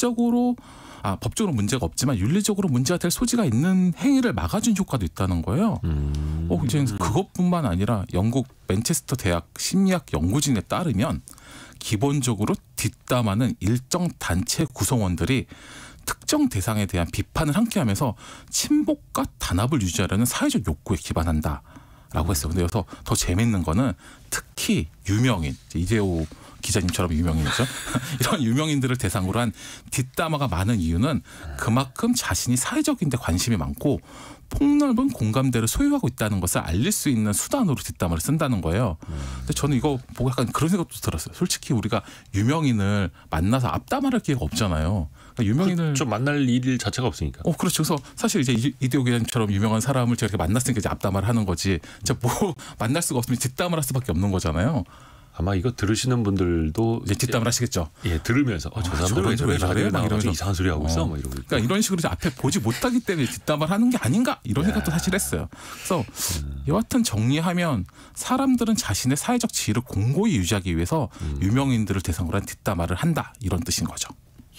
법적으로 문제가 없지만 윤리적으로 문제가 될 소지가 있는 행위를 막아준 효과도 있다는 거예요. 이제 그것뿐만 아니라 영국 맨체스터 대학 심리학 연구진에 따르면 기본적으로 뒷담화는 일정 단체 구성원들이 특정 대상에 대한 비판을 함께하면서 친목과 단합을 유지하려는 사회적 욕구에 기반한다라고 했어요. 근데 여기서 더 재밌는 거는 특히 유명인 이대호 기자님처럼 유명인이죠. 이런 유명인들을 대상으로 한 뒷담화가 많은 이유는 그만큼 자신이 사회적인 데 관심이 많고 폭넓은 공감대를 소유하고 있다는 것을 알릴 수 있는 수단으로 뒷담화를 쓴다는 거예요. 근데 저는 이거 보고 약간 그런 생각도 들었어요. 솔직히 우리가 유명인을 만나서 앞담화할 기회가 없잖아요. 그러니까 유명인을 좀 만날 일 자체가 없으니까. 그렇죠. 그래서 사실 이제 이대호 기자님처럼 유명한 사람을 제가 이렇게 만났으니까 이제 앞담화를 하는 거지. 진짜 뭐 만날 수가 없으면 뒷담화를 할 수밖에 없는 거잖아요. 아마 이거 들으시는 분들도 이제 뒷담을 하시겠죠. 예, 들으면서 저 사람들 왜 저래? 막 이러면서 이상한 소리 하고 있어. 막 이러고. 그러니까 이런 식으로 이제 앞에 보지 못하기 때문에 뒷담을 하는 게 아닌가 이런 생각도 사실 했어요. 그래서 여하튼 정리하면 사람들은 자신의 사회적 지위를 공고히 유지하기 위해서 유명인들을 대상으로 한 뒷담화를 한다 이런 뜻인 거죠.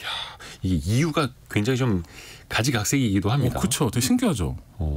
이게 이유가 굉장히 좀 가지각색이기도 합니다. 그렇죠. 되게 신기하죠.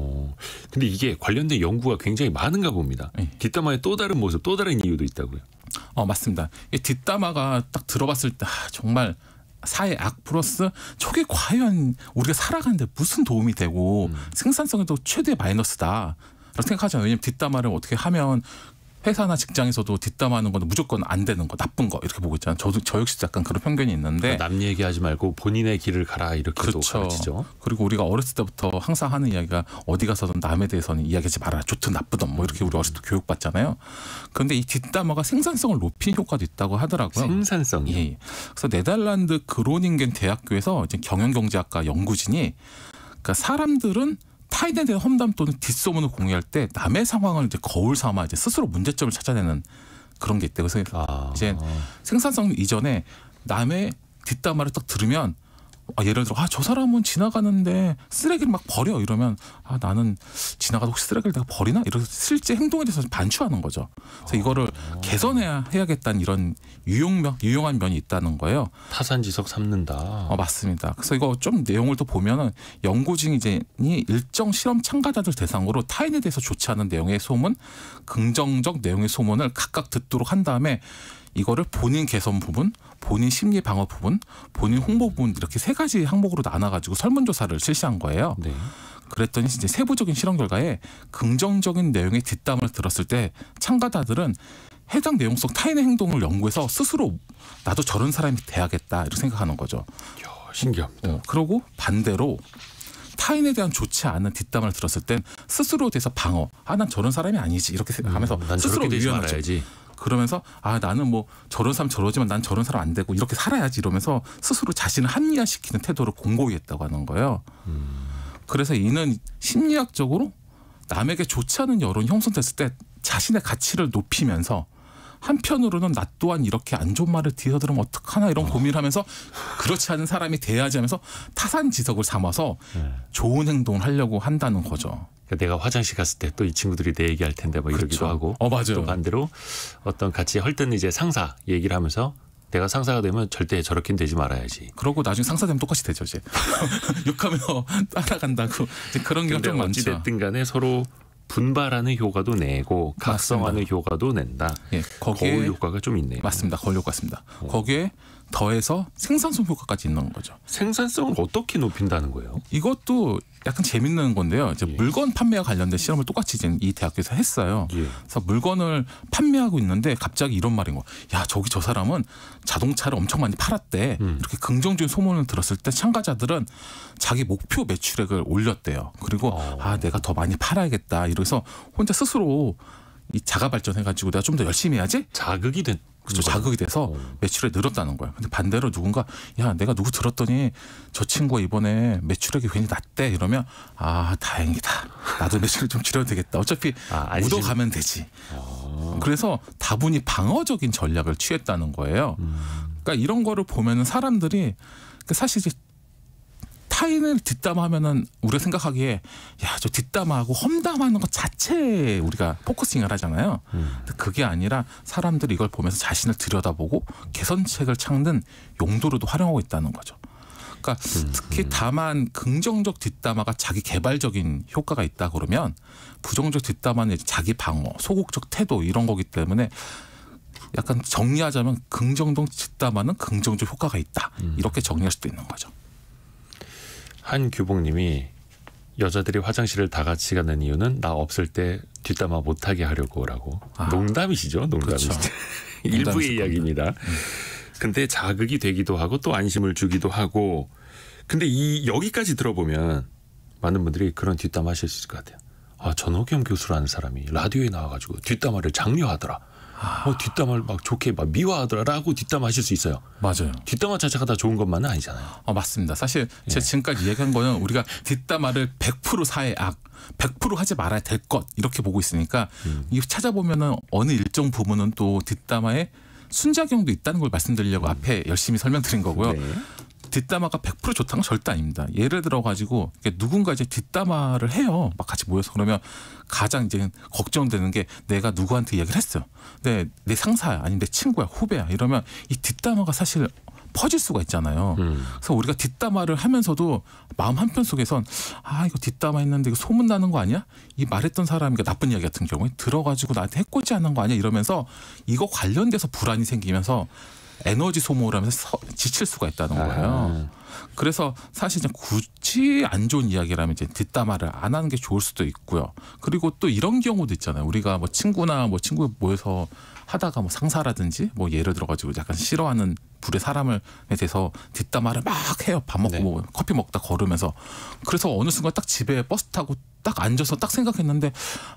근데 이게 관련된 연구가 굉장히 많은가 봅니다. 네. 뒷담화의 또 다른 모습, 또 다른 이유도 있다고요. 맞습니다. 이 뒷담화가 딱 들어봤을 때 정말 사회 악 플러스 저게 과연 우리가 살아가는데 무슨 도움이 되고 생산성에도 최대의 마이너스다. 라고 생각하잖아요. 왜냐하면 뒷담화를 어떻게 하면 회사나 직장에서도 뒷담화하는 건 무조건 안 되는 거, 나쁜 거 이렇게 보고 있잖아요. 저 역시 약간 그런 편견이 있는데 남 얘기하지 말고 본인의 길을 가라 이렇게도 그렇죠. 가르치죠. 그리고 우리가 어렸을 때부터 항상 하는 이야기가 어디 가서든 남에 대해서는 이야기하지 말아라. 좋든 나쁘든 뭐 이렇게 우리 어렸을 때 교육받잖아요. 그런데 이 뒷담화가 생산성을 높이는 효과도 있다고 하더라고요. 생산성이요? 예. 그래서 네덜란드 그로닝겐 대학교에서 이제 경영경제학과 연구진이 그러니까 사람들은 타인에 대한 험담 또는 뒷소문을 공유할 때 남의 상황을 이제 거울 삼아 이제 스스로 문제점을 찾아내는 그런 게 있대요. 그래서 이제 생산성 이전에 남의 뒷담화를 딱 들으면 예를 들어 저 사람은 지나가는데 쓰레기를 막 버려 이러면 나는 지나가다 혹시 쓰레기를 내가 버리나 이러면서 실제 행동에 대해서 반추하는 거죠. 그래서 이거를 개선해야겠다는 이런 유용한 면이 있다는 거예요. 타산지석 삼는다. 맞습니다. 그래서 이거 좀 내용을 또 보면은 연구진이 일정 실험 참가자들 대상으로 타인에 대해서 좋지 않은 내용의 소문, 긍정적 내용의 소문을 각각 듣도록 한 다음에 이거를 본인 개선 부분, 본인 심리 방어 부분, 본인 홍보 부분 이렇게 세 가지 항목으로 나눠가지고 설문조사를 실시한 거예요. 네. 그랬더니 이제 세부적인 실험 결과에 긍정적인 내용의 뒷담을 들었을 때 참가자들은 해당 내용 속 타인의 행동을 연구해서 스스로 나도 저런 사람이 돼야겠다 이렇게 생각하는 거죠. 신기합니다. 그리고 반대로 타인에 대한 좋지 않은 뒷담을 들었을 땐 스스로에 대해서 방어. 난 저런 사람이 아니지 이렇게 생각하면서 난 스스로 저렇게 되지 위안하죠. 말아야지. 그러면서 나는 뭐 저런 사람 저러지만 난 저런 사람 안 되고 이렇게 살아야지 이러면서 스스로 자신을 합리화시키는 태도를 공고히 했다고 하는 거예요. 그래서 이는 심리학적으로 남에게 좋지 않은 여론이 형성됐을 때 자신의 가치를 높이면서 한편으로는 나 또한 이렇게 안 좋은 말을 뒤져들으면 어떡하나 이런 고민을 하면서 그렇지 않은 사람이 돼야지 하면서 타산지석을 삼아서 좋은 행동을 하려고 한다는 거죠. 내가 화장실 갔을 때 또 이 친구들이 내 얘기할 텐데 뭐 이러기도 하고 맞아요. 또 반대로 어떤 같이 헐뜯는 이제 상사 얘기를 하면서 내가 상사가 되면 절대 저렇게는 되지 말아야지. 그러고 나중에 상사 되면 똑같이 되죠 이제. 욕하며 따라간다고 그런 게 좀 많죠. 어찌됐든 간에 서로 분발하는 효과도 내고 각성하는 효과도 낸다. 예, 거기에 거울 효과가 좀 있네요. 맞습니다. 거울 효과 있습니다. 거기에 더해서 생산성 효과까지 있는 거죠. 생산성을 어떻게 높인다는 거예요? 이것도 약간 재밌는 건데요. 이제 물건 판매와 관련된 실험을 똑같이 이제 이 대학교에서 했어요. 그래서 물건을 판매하고 있는데 갑자기 이런 말인 거야. 야, 저기 저 사람은 자동차를 엄청 많이 팔았대. 이렇게 긍정적인 소문을 들었을 때 참가자들은 자기 목표 매출액을 올렸대요. 그리고 내가 더 많이 팔아야겠다. 이래서 혼자 스스로 이 자가 발전해가지고 내가 좀 더 열심히 해야지. 자극이 된. 그렇죠. 자극이 돼서 매출액이 늘었다는 거예요. 근데 반대로 누군가 내가 누구 들었더니 저 친구가 이번에 매출액이 괜히 낮대 이러면 다행이다. 나도 매출을 좀 줄여도 되겠다. 어차피 묻어가면 되지. 그래서 다분히 방어적인 전략을 취했다는 거예요. 그러니까 이런 거를 보면은 사람들이 사실 이제 타인을 뒷담화하면은 우리가 생각하기에 저 뒷담화하고 험담하는 것 자체에 우리가 포커싱을 하잖아요. 근데 그게 아니라 사람들이 이걸 보면서 자신을 들여다보고 개선책을 찾는 용도로도 활용하고 있다는 거죠. 그러니까 특히 다만 긍정적 뒷담화가 자기 개발적인 효과가 있다 그러면 부정적 뒷담화는 자기 방어, 소극적 태도 이런 거기 때문에 약간 정리하자면 긍정적 뒷담화는 긍정적 효과가 있다. 이렇게 정리할 수도 있는 거죠. 한 규봉님이 여자들이 화장실을 다 같이 가는 이유는 나 없을 때 뒷담화 못하게 하려고라고. 농담이시죠? 농담이시죠. 그렇죠. 일부의 이야기입니다. 근데 자극이 되기도 하고 또 안심을 주기도 하고. 근데 여기까지 들어보면 많은 분들이 그런 뒷담 하실 수 있을 것 같아요. 전호겸 교수라는 사람이 라디오에 나와가지고 뒷담화를 장려하더라. 뒷담화를 막 좋게 막 미화하더라라고 뒷담화하실 수 있어요. 맞아요. 뒷담화 자체가 다 좋은 것만은 아니잖아요. 맞습니다. 사실 제가 지금까지 얘기한 거는 우리가 뒷담화를 100% 사회 악, 100% 하지 말아야 될 것 이렇게 보고 있으니까 이 찾아보면은 어느 일정 부분은 또 뒷담화에 순작용도 있다는 걸 말씀드리려고 앞에 열심히 설명드린 거고요. 네. 뒷담화가 100% 좋다는 건 절대 아닙니다. 예를 들어 가지고 누군가 이제 뒷담화를 해요. 막 같이 모여서 그러면 가장 이제 걱정되는 게 내가 누구한테 이야기를 했어요. 근데 내 상사야, 아니면 내 친구야, 후배야 이러면 이 뒷담화가 사실 퍼질 수가 있잖아요. 그래서 우리가 뒷담화를 하면서도 마음 한편 속에선 이거 뒷담화 했는데 이거 소문 나는 거 아니야? 이 말했던 사람이 나쁜 이야기 같은 경우에 들어가지고 나한테 해코지 하는 거 아니야? 이러면서 이거 관련돼서 불안이 생기면서 에너지 소모를 하면서 지칠 수가 있다는 거예요. 그래서 사실 굳이 안 좋은 이야기라면 이제 뒷담화를 안 하는 게 좋을 수도 있고요. 그리고 또 이런 경우도 있잖아요. 우리가 뭐 친구나 뭐 친구 모여서 하다가 뭐 상사라든지 뭐 예를 들어가지고 약간 싫어하는 불의 사람에 대해서 뒷담화를 막 해요. 밥 먹고 뭐 커피 먹다 걸으면서. 그래서 어느 순간 딱 집에 버스 타고 딱 앉아서 딱 생각했는데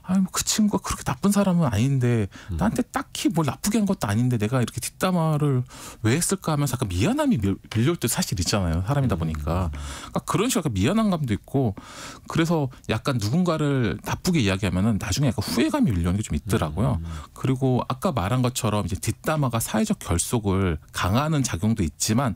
그 친구가 그렇게 나쁜 사람은 아닌데 나한테 딱히 뭘 나쁘게 한 것도 아닌데 내가 이렇게 뒷담화를 왜 했을까 하면서 약간 미안함이 밀려올 때 사실 있잖아요. 사람이다 보니까. 그러니까 그런 식으로 약간 미안한 감도 있고 그래서 약간 누군가를 나쁘게 이야기하면은 나중에 약간 후회감이 밀려오는 게 좀 있더라고요. 그리고 아까 말한 것처럼 이제 뒷담화가 사회적 결속을 강화하는 작용도 있지만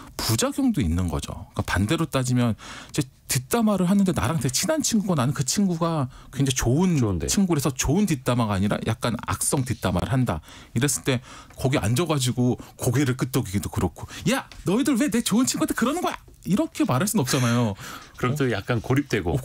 부작용도 있는 거죠. 그러니까 반대로 따지면 이제 뒷담화를 하는데 나랑 되게 친한 친구고 나는 그 친구가 굉장히 좋은데. 친구라서 좋은 뒷담화가 아니라 약간 악성 뒷담화를 한다. 이랬을 때 거기 앉아가지고 고개를 끄덕이기도 그렇고 야 너희들 왜 내 좋은 친구한테 그러는 거야? 이렇게 말할 수는 없잖아요. 그럼 또 약간 고립되고.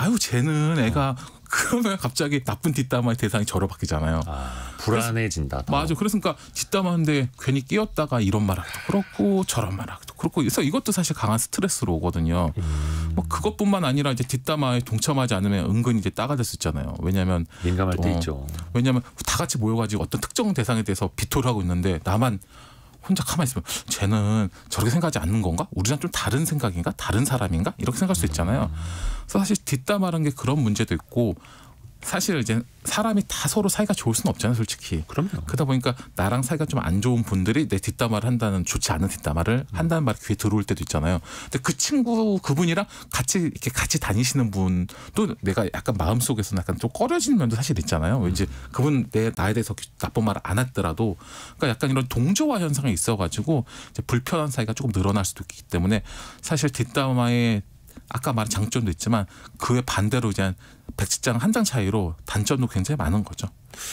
쟤는 애가 그러면 갑자기 나쁜 뒷담화의 대상이 저로 바뀌잖아요. 불안해진다. 맞아. 그러니까 뒷담화인데 괜히 끼었다가 이런 말하기도 그렇고 저런 말하기도 그렇고 그래서 이것도 사실 강한 스트레스로 오거든요. 뭐 그것뿐만 아니라 이제 뒷담화에 동참하지 않으면 은근히 이제 따가 수 있잖아요. 왜냐하면 민감할 때 있죠. 왜냐하면 다 같이 모여가지고 어떤 특정 대상에 대해서 비토를 하고 있는데 나만 혼자 가만히 있으면 쟤는 저렇게 생각하지 않는 건가? 우리랑 좀 다른 생각인가? 다른 사람인가? 이렇게 생각할 수 있잖아요. 그래서 사실 뒷담화라는 게 그런 문제도 있고 사실 이제 사람이 다 서로 사이가 좋을 수는 없잖아요, 솔직히. 그럼요. 그러다 보니까 나랑 사이가 좀 안 좋은 분들이 내 뒷담화를 한다는 좋지 않은 뒷담화를 한다는 말이 귀에 들어올 때도 있잖아요. 근데 그 친구 그분이랑 같이 다니시는 분도 내가 약간 마음속에서 약간 좀 꺼려지는 면도 사실 있잖아요. 왠지 그분 나에 대해서 나쁜 말을 안 했더라도 그러니까 약간 이런 동조화 현상이 있어가지고 이제 불편한 사이가 조금 늘어날 수도 있기 때문에 사실 뒷담화에 아까 말한 장점도 있지만 그에 반대로 이제 백지장 한 장 차이로 단점도 굉장히 많은 거죠.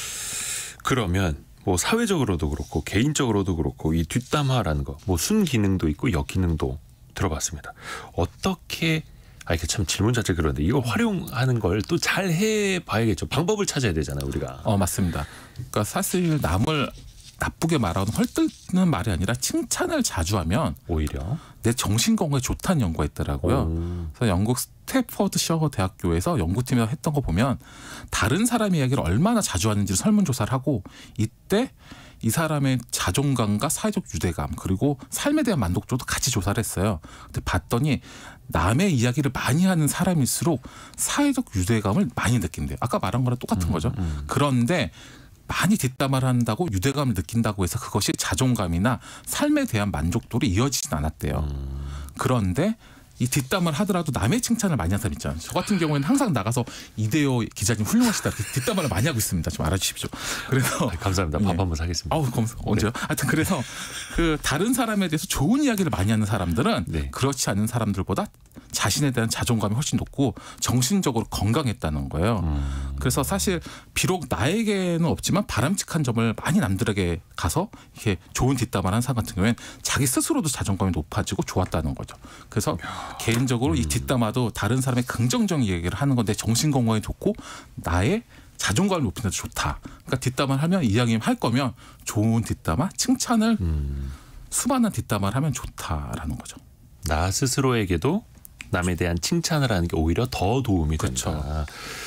그러면 뭐 사회적으로도 그렇고 개인적으로도 그렇고 이 뒷담화라는 거 뭐 순기능도 있고 역기능도 들어봤습니다. 어떻게 이게 참 질문 자체 그런데 이걸 활용하는 걸 또 잘 해봐야겠죠. 방법을 찾아야 되잖아요, 우리가. 맞습니다. 그러니까 사실 남을 나쁘게 말하는 헐뜯는 말이 아니라 칭찬을 자주 하면 오히려 내 정신 건강에 좋다는 연구가 있더라고요. 그래서 영국 스태퍼드셔 대학교에서 연구팀이 했던 거 보면 다른 사람의 이야기를 얼마나 자주 하는지를 설문조사를 하고 이때 이 사람의 자존감과 사회적 유대감 그리고 삶에 대한 만족도도 같이 조사를 했어요. 근데 봤더니 남의 이야기를 많이 하는 사람일수록 사회적 유대감을 많이 느낀대요. 아까 말한 거랑 똑같은 거죠. 그런데 많이 뒷담화를 한다고 유대감을 느낀다고 해서 그것이 자존감이나 삶에 대한 만족도로 이어지진 않았대요. 그런데 이 뒷담화를 하더라도 남의 칭찬을 많이 하는 사람 있잖아요. 저 같은 경우에는 항상 나가서 이대호 기자님 훌륭하시다. 뒷담화를 많이 하고 있습니다. 좀 알아주십시오. 그래서 감사합니다. 밥 한번 사겠습니다. 언제요? 하여튼 그래서 그 다른 사람에 대해서 좋은 이야기를 많이 하는 사람들은 그렇지 않은 사람들보다 자신에 대한 자존감이 훨씬 높고 정신적으로 건강했다는 거예요. 그래서 사실 비록 나에게는 없지만 바람직한 점을 많이 남들에게 가서 이렇게 좋은 뒷담화를 하는 사람 같은 경우에는 자기 스스로도 자존감이 높아지고 좋았다는 거죠. 그래서 개인적으로 이 뒷담화도 다른 사람의 긍정적인 얘기를 하는 건데 정신 건강에 좋고 나의 자존감을 높이는 데 좋다. 그러니까 뒷담화를 하면 이왕이면 할 거면 좋은 뒷담화, 칭찬을 수많은 뒷담화를 하면 좋다라는 거죠. 나 스스로에게도 남에 대한 칭찬을 하는 게 오히려 더 도움이 된다.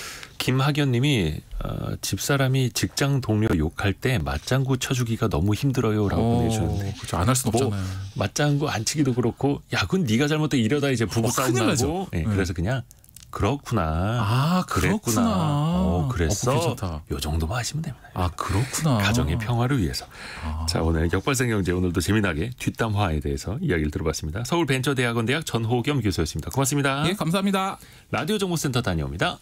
김학연님이 집사람이 직장 동료 욕할 때 맞장구 쳐주기가 너무 힘들어요라고 보내주셨는데 그렇죠. 안 할 수는 없잖아요. 맞장구 안 치기도 그렇고 야 그건 네가 잘못해 이러다 이제 부부싸움 큰일 나죠. 나고 그래서 그냥 그렇구나. 그랬구나. 그랬어. 괜찮다. 요 정도만 하시면 됩니다. 그렇구나. 가정의 평화를 위해서. 자, 오늘 역발상경제 오늘도 재미나게 뒷담화에 대해서 이야기를 들어봤습니다. 서울벤처대학원대학 전호겸 교수였습니다. 고맙습니다. 예, 감사합니다. 라디오 정보센터 다녀옵니다.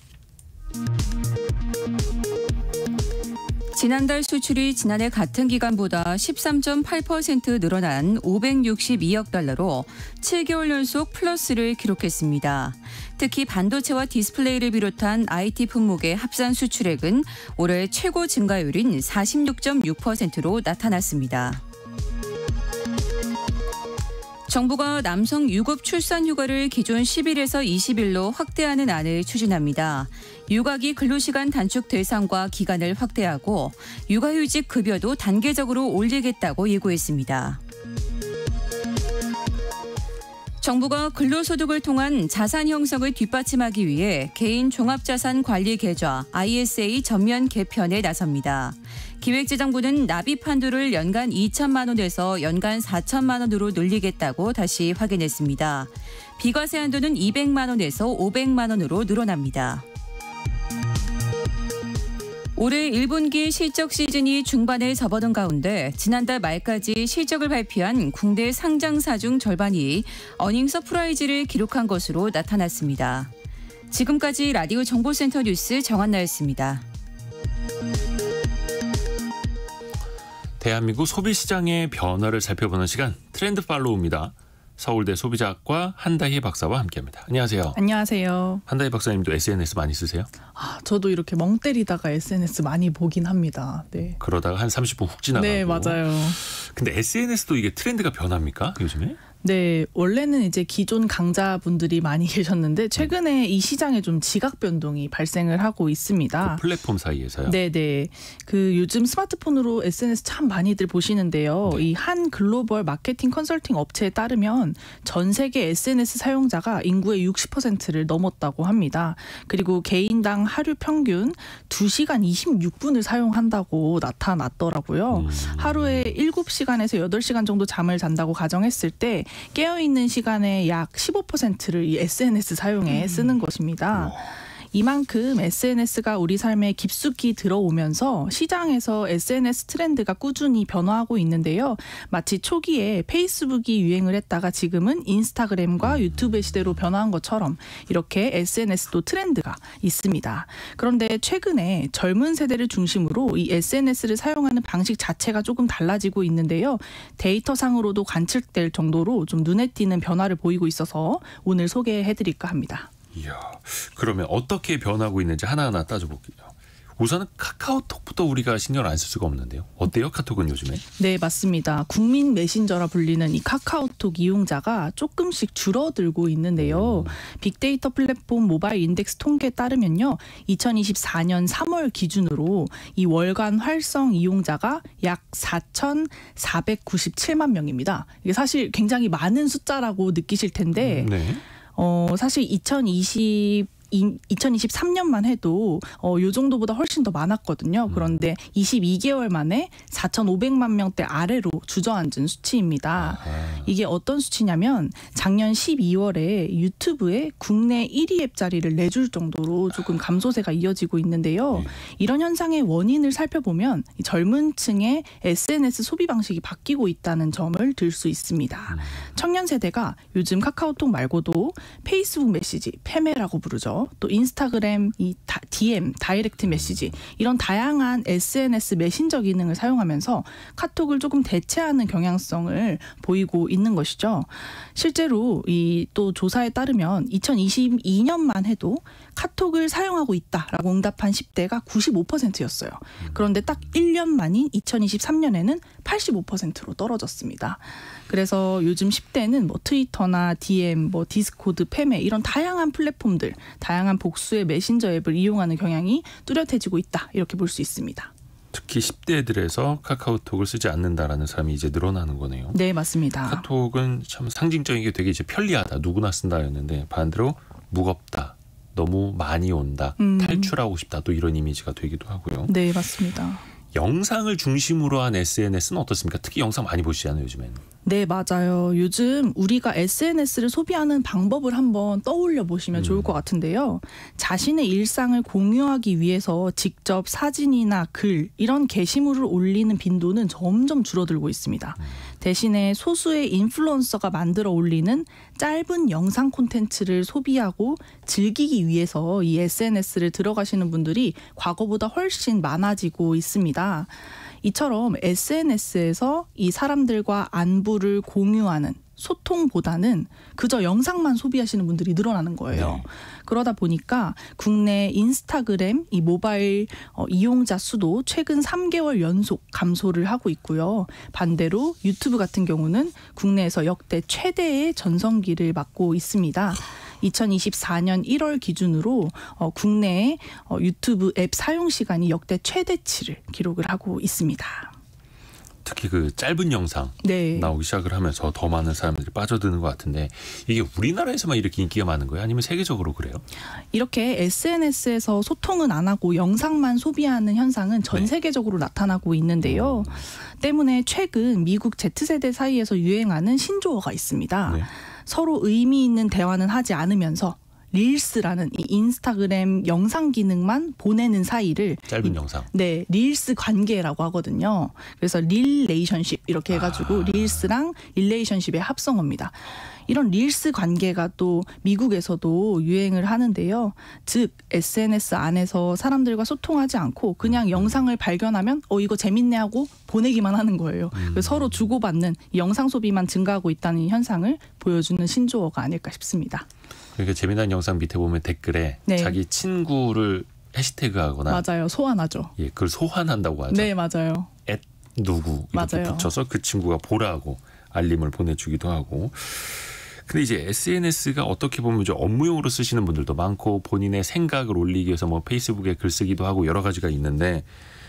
지난달 수출이 지난해 같은 기간보다 13.8% 늘어난 562억 달러로 7개월 연속 플러스를 기록했습니다. 특히 반도체와 디스플레이를 비롯한 IT 품목의 합산 수출액은 올해 최고 증가율인 46.6%로 나타났습니다. 정부가 남성 유급 출산 휴가를 기존 10일에서 20일로 확대하는 안을 추진합니다. 육아기 근로시간 단축 대상과 기간을 확대하고 육아휴직 급여도 단계적으로 올리겠다고 예고했습니다. 정부가 근로소득을 통한 자산 형성을 뒷받침하기 위해 개인 종합자산 관리 계좌 ISA 전면 개편에 나섭니다. 기획재정부는 납입 한도를 연간 2천만 원에서 연간 4천만 원으로 늘리겠다고 다시 확인했습니다. 비과세 한도는 200만 원에서 500만 원으로 늘어납니다. 올해 1분기 실적 시즌이 중반에 접어든 가운데 지난달 말까지 실적을 발표한 국내 상장사 중 절반이 어닝 서프라이즈를 기록한 것으로 나타났습니다. 지금까지 라디오 정보센터 뉴스 정한나였습니다. 대한민국 소비시장의 변화를 살펴보는 시간 트렌드 팔로우입니다. 서울대 소비자학과 한다희 박사와 함께합니다. 안녕하세요. 안녕하세요. 한다희 박사님도 SNS 많이 쓰세요? 저도 이렇게 멍 때리다가 SNS 많이 보긴 합니다. 네. 그러다가 한 30분 훅 지나가고. 네, 맞아요. 근데 SNS도 이게 트렌드가 변합니까? 요즘에? 네, 원래는 이제 기존 강자분들이 많이 계셨는데 최근에 이 시장에 좀 지각 변동이 발생을 하고 있습니다. 그 플랫폼 사이에서요? 네네. 그 요즘 스마트폰으로 SNS 참 많이들 보시는데요. 네. 이 한 글로벌 마케팅 컨설팅 업체에 따르면 전 세계 SNS 사용자가 인구의 60%를 넘었다고 합니다. 그리고 개인당 하루 평균 2시간 26분을 사용한다고 나타났더라고요. 하루에 7시간에서 8시간 정도 잠을 잔다고 가정했을 때 깨어있는 시간의 약 15%를 이 SNS 사용에 쓰는 것입니다. 이만큼 SNS가 우리 삶에 깊숙이 들어오면서 시장에서 SNS 트렌드가 꾸준히 변화하고 있는데요. 마치 초기에 페이스북이 유행을 했다가 지금은 인스타그램과 유튜브의 시대로 변화한 것처럼 이렇게 SNS도 트렌드가 있습니다. 그런데 최근에 젊은 세대를 중심으로 이 SNS를 사용하는 방식 자체가 조금 달라지고 있는데요. 데이터상으로도 관측될 정도로 좀 눈에 띄는 변화를 보이고 있어서 오늘 소개해드릴까 합니다. 이야, 그러면 어떻게 변하고 있는지 하나하나 따져볼게요. 우선은 카카오톡부터 우리가 신경을 안 쓸 수가 없는데요. 어때요? 카톡은 요즘에? 네, 맞습니다. 국민 메신저라 불리는 이 카카오톡 이용자가 조금씩 줄어들고 있는데요. 빅데이터 플랫폼 모바일 인덱스 통계에 따르면요. 2024년 3월 기준으로 이 월간 활성 이용자가 약 4,497만 명입니다. 이게 사실 굉장히 많은 숫자라고 느끼실 텐데 네. 사실 2023년만 해도 요 정도보다 훨씬 더 많았거든요. 그런데 22개월 만에 4,500만 명대 아래로 주저앉은 수치입니다. 이게 어떤 수치냐면 작년 12월에 유튜브에 국내 1위 앱 자리를 내줄 정도로 조금 감소세가 이어지고 있는데요. 이런 현상의 원인을 살펴보면 젊은 층의 SNS 소비 방식이 바뀌고 있다는 점을 들 수 있습니다. 청년 세대가 요즘 카카오톡 말고도 페이스북 메시지, 페메라고 부르죠. 또 인스타그램, 이 DM, 다이렉트 메시지 이런 다양한 SNS 메신저 기능을 사용하면서 카톡을 조금 대체하는 경향성을 보이고 있는 것이죠. 실제로 이 또 조사에 따르면 2022년만 해도 카톡을 사용하고 있다라고 응답한 10대가 95%였어요. 그런데 딱 1년 만인 2023년에는 85%로 떨어졌습니다. 그래서 요즘 10대는 뭐 트위터나 DM, 뭐 디스코드, 페메 이런 다양한 플랫폼들, 다양한 복수의 메신저 앱을 이용하는 경향이 뚜렷해지고 있다. 이렇게 볼 수 있습니다. 특히 10대들에서 카카오톡을 쓰지 않는다라는 사람이 이제 늘어나는 거네요. 네, 맞습니다. 카톡은 참 상징적인 게 되게 이제 편리하다, 누구나 쓴다였는데 반대로 무겁다, 너무 많이 온다. 탈출하고 싶다. 또 이런 이미지가 되기도 하고요. 네, 맞습니다. 영상을 중심으로 한 SNS는 어떻습니까? 특히 영상 많이 보시잖아요, 요즘에는. 네, 맞아요. 요즘 우리가 SNS를 소비하는 방법을 한번 떠올려 보시면 좋을 것 같은데요. 자신의 일상을 공유하기 위해서 직접 사진이나 글 이런 게시물을 올리는 빈도는 점점 줄어들고 있습니다. 대신에 소수의 인플루언서가 만들어 올리는 짧은 영상 콘텐츠를 소비하고 즐기기 위해서 이 SNS를 들어가시는 분들이 과거보다 훨씬 많아지고 있습니다. 이처럼 SNS에서 이 사람들과 안부를 공유하는 소통보다는 그저 영상만 소비하시는 분들이 늘어나는 거예요. 네. 그러다 보니까 국내 인스타그램 이 모바일 이용자 수도 최근 3개월 연속 감소를 하고 있고요. 반대로 유튜브 같은 경우는 국내에서 역대 최대의 전성기를 맞고 있습니다. 2024년 1월 기준으로 국내의 유튜브 앱 사용 시간이 역대 최대치를 기록을 하고 있습니다. 특히 그 짧은 영상 네. 나오기 시작을 하면서 더 많은 사람들이 빠져드는 것 같은데 이게 우리나라에서만 이렇게 인기가 많은 거예요? 아니면 세계적으로 그래요? 이렇게 SNS에서 소통은 안 하고 영상만 소비하는 현상은 전 세계적으로 나타나고 있는데요. 때문에 최근 미국 Z세대 사이에서 유행하는 신조어가 있습니다. 네. 서로 의미 있는 대화는 하지 않으면서 릴스라는 이 인스타그램 영상 기능만 보내는 사이를 짧은 영상. 네, 릴스 관계라고 하거든요. 그래서 릴레이션십 이렇게 해가지고 릴스랑 릴레이션십의 합성어입니다. 이런 릴스 관계가 또 미국에서도 유행을 하는데요. 즉 SNS 안에서 사람들과 소통하지 않고 그냥 영상을 발견하면 이거 재밌네 하고 보내기만 하는 거예요. 그래서 서로 주고받는 영상 소비만 증가하고 있다는 현상을 보여주는 신조어가 아닐까 싶습니다. 그러니까 재미난 영상 밑에 보면 댓글에 네. 자기 친구를 해시태그하거나 맞아요. 소환하죠. 예, 그걸 소환한다고 하죠. 네, 맞아요. @ 누구 이렇게 맞아요. 붙여서 그 친구가 보라고 알림을 보내주기도 하고. 근데 이제 SNS가 어떻게 보면 좀 업무용으로 쓰시는 분들도 많고 본인의 생각을 올리기 위해서 뭐 페이스북에 글쓰기도 하고 여러 가지가 있는데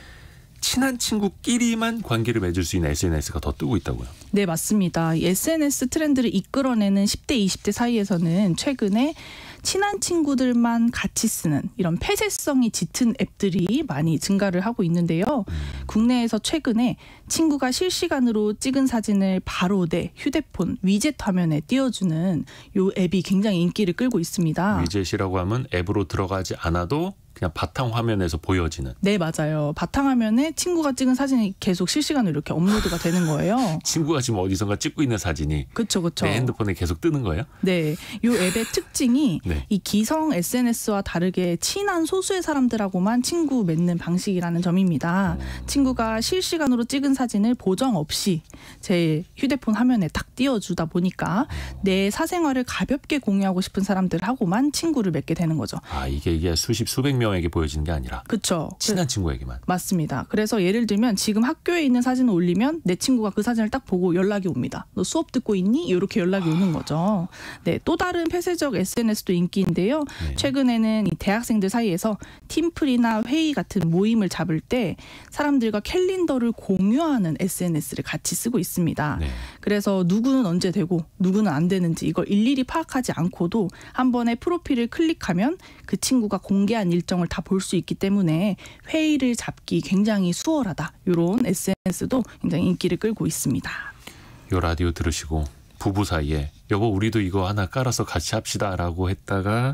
친한 친구끼리만 관계를 맺을 수 있는 SNS가 더 뜨고 있다고요? 네, 맞습니다. SNS 트렌드를 이끌어내는 10대, 20대 사이에서는 최근에 친한 친구들만 같이 쓰는 이런 폐쇄성이 짙은 앱들이 많이 증가를 하고 있는데요. 국내에서 최근에 친구가 실시간으로 찍은 사진을 바로 내 휴대폰 위젯 화면에 띄워주는 이 앱이 굉장히 인기를 끌고 있습니다. 위젯이라고 하면 앱으로 들어가지 않아도 그냥 바탕 화면에서 보여지는. 네, 맞아요. 바탕 화면에 친구가 찍은 사진이 계속 실시간으로 이렇게 업로드가 되는 거예요. 친구가 지금 어디선가 찍고 있는 사진이 그쵸. 내 핸드폰에 계속 뜨는 거예요? 네. 이 앱의 특징이 네. 이 기성 SNS와 다르게 친한 소수의 사람들하고만 친구 맺는 방식이라는 점입니다. 친구가 실시간으로 찍은 사진을 보정 없이 제 휴대폰 화면에 딱 띄워주다 보니까 내 사생활을 가볍게 공유하고 싶은 사람들하고만 친구를 맺게 되는 거죠. 이게 수백 명에게 보여지는 게 아니라 그렇죠. 친한 친구에게만. 맞습니다. 그래서 예를 들면 지금 학교에 있는 사진을 올리면 내 친구가 그 사진을 딱 보고 연락이 옵니다. 너 수업 듣고 있니? 이렇게 연락이 오는 거죠. 네, 또 다른 폐쇄적 SNS도 인기인데요. 네. 최근에는 이 대학생들 사이에서 팀플이나 회의 같은 모임을 잡을 때 사람들과 캘린더를 공유하는 SNS를 같이 쓰고 있습니다. 네. 그래서 누구는 언제 되고 누구는 안 되는지 이걸 일일이 파악하지 않고도 한 번에 프로필을 클릭하면 그 친구가 공개한 일정을 다 볼 수 있기 때문에 회의를 잡기 굉장히 수월하다. 이런 SNS도 굉장히 인기를 끌고 있습니다. 이 라디오 들으시고 부부 사이에 여보 우리도 이거 하나 깔아서 같이 합시다라고 했다가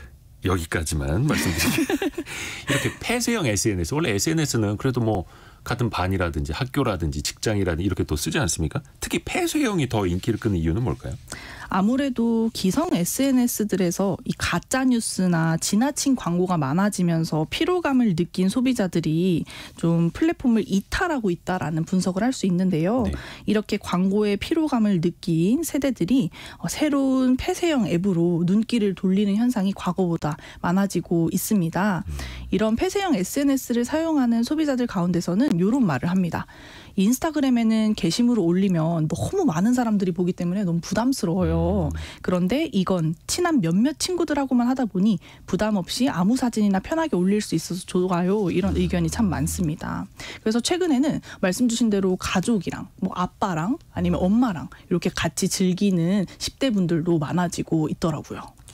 여기까지만 말씀드릴게요. 이렇게 폐쇄형 SNS, 원래 SNS는 그래도 뭐 같은 반이라든지 학교라든지 직장이라든지 이렇게 또 쓰지 않습니까? 특히 폐쇄형이 더 인기를 끄는 이유는 뭘까요? 아무래도 기성 SNS들에서 이 가짜 뉴스나 지나친 광고가 많아지면서 피로감을 느낀 소비자들이 좀 플랫폼을 이탈하고 있다라는 분석을 할 수 있는데요. 네. 이렇게 광고에 피로감을 느낀 세대들이 새로운 폐쇄형 앱으로 눈길을 돌리는 현상이 과거보다 많아지고 있습니다. 이런 폐쇄형 SNS를 사용하는 소비자들 가운데서는 이런 말을 합니다. 인스타그램에는 게시물을 올리면 너무 많은 사람들이 보기 때문에 너무 부담스러워요. 그런데 이건 친한 몇몇 친구들하고만 하다 보니 부담 없이 아무 사진이나 편하게 올릴 수 있어서 좋아요. 이런 의견이 참 많습니다. 그래서 최근에는 말씀 주신 대로 가족이랑 뭐 아빠랑 아니면 엄마랑 이렇게 같이 즐기는 10대 분들도 많아지고 있더라고요.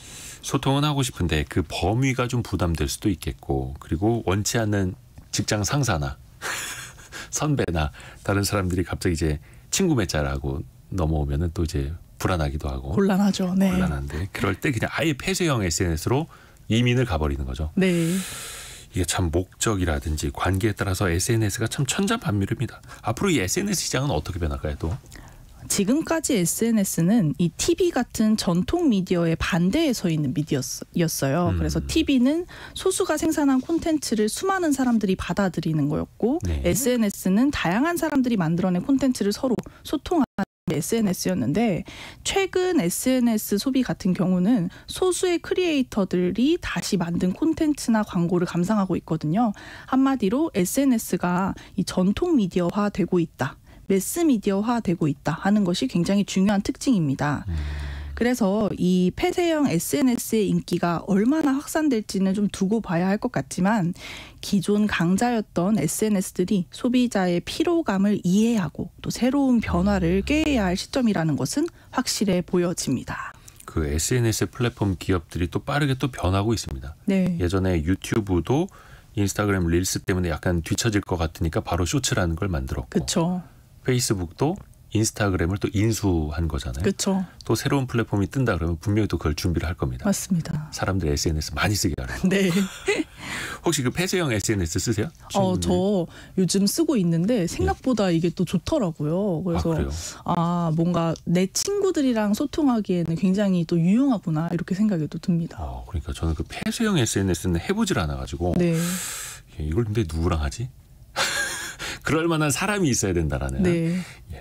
소통은 하고 싶은데 그 범위가 좀 부담될 수도 있겠고, 그리고 원치 않는 직장 상사나 선배나 다른 사람들이 갑자기 이제 친구 맺자라고 넘어오면은 또 이제 불안하기도 하고 곤란하죠. 네. 곤란한데, 그럴 때 그냥 아예 폐쇄형 SNS로 이민을 가버리는 거죠. 네. 이게 참 목적이라든지 관계에 따라서 SNS가 참 천차만별입니다. 앞으로 이 SNS 시장은 어떻게 변할까요? 또 지금까지 SNS는 이 TV 같은 전통 미디어의 반대에 서 있는 미디어였어요. 그래서 TV는 소수가 생산한 콘텐츠를 수많은 사람들이 받아들이는 거였고, 네. SNS는 다양한 사람들이 만들어낸 콘텐츠를 서로 소통하는 SNS였는데, 최근 SNS 소비 같은 경우는 소수의 크리에이터들이 다시 만든 콘텐츠나 광고를 감상하고 있거든요. 한마디로 SNS가 이 전통 미디어화 되고 있다, 매스미디어화 되고 있다 하는 것이 굉장히 중요한 특징입니다. 그래서 이 폐쇄형 SNS의 인기가 얼마나 확산될지는 좀 두고 봐야 할 것 같지만, 기존 강자였던 SNS들이 소비자의 피로감을 이해하고 또 새로운 변화를 꾀해야 할 시점이라는 것은 확실해 보여집니다. 그 SNS 플랫폼 기업들이 또 빠르게 또 변하고 있습니다. 네. 예전에 유튜브도 인스타그램 릴스 때문에 약간 뒤처질 것 같으니까 바로 쇼츠라는 걸 만들었고, 그렇죠. 페이스북도 인스타그램을 또 인수한 거잖아요. 그렇죠. 또 새로운 플랫폼이 뜬다 그러면 분명히 또 그걸 준비를 할 겁니다. 맞습니다. 사람들 SNS 많이 쓰게 하려고. 네. 혹시 그 폐쇄형 SNS 쓰세요? 저 요즘 쓰고 있는데 생각보다 이게 또 좋더라고요. 그래서 그래요? 뭔가 내 친구들이랑 소통하기에는 굉장히 또 유용하구나 이렇게 생각이 또 듭니다. 그러니까 저는 그 폐쇄형 SNS는 해보질 않아가지고 네. 이걸 근데 누구랑 하지? 그럴 만한 사람이 있어야 된다라는. 네.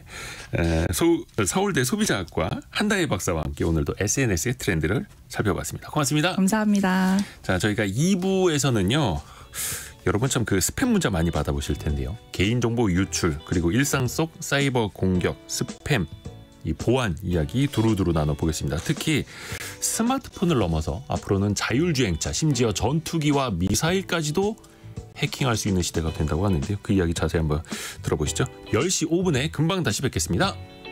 서울대 소비자학과 한다혜 박사와 함께 오늘도 SNS의 트렌드를 살펴봤습니다. 고맙습니다. 감사합니다. 자, 저희가 2부에서는요. 여러분 참 그 스팸 문자 많이 받아보실 텐데요. 개인정보 유출, 그리고 일상 속 사이버 공격, 스팸, 이 보안 이야기 두루두루 나눠보겠습니다. 특히 스마트폰을 넘어서 앞으로는 자율주행차, 심지어 전투기와 미사일까지도 해킹할 수 있는 시대가 된다고 하는데요. 그 이야기 자세히 한번 들어보시죠. 10시 5분에 금방 다시 뵙겠습니다.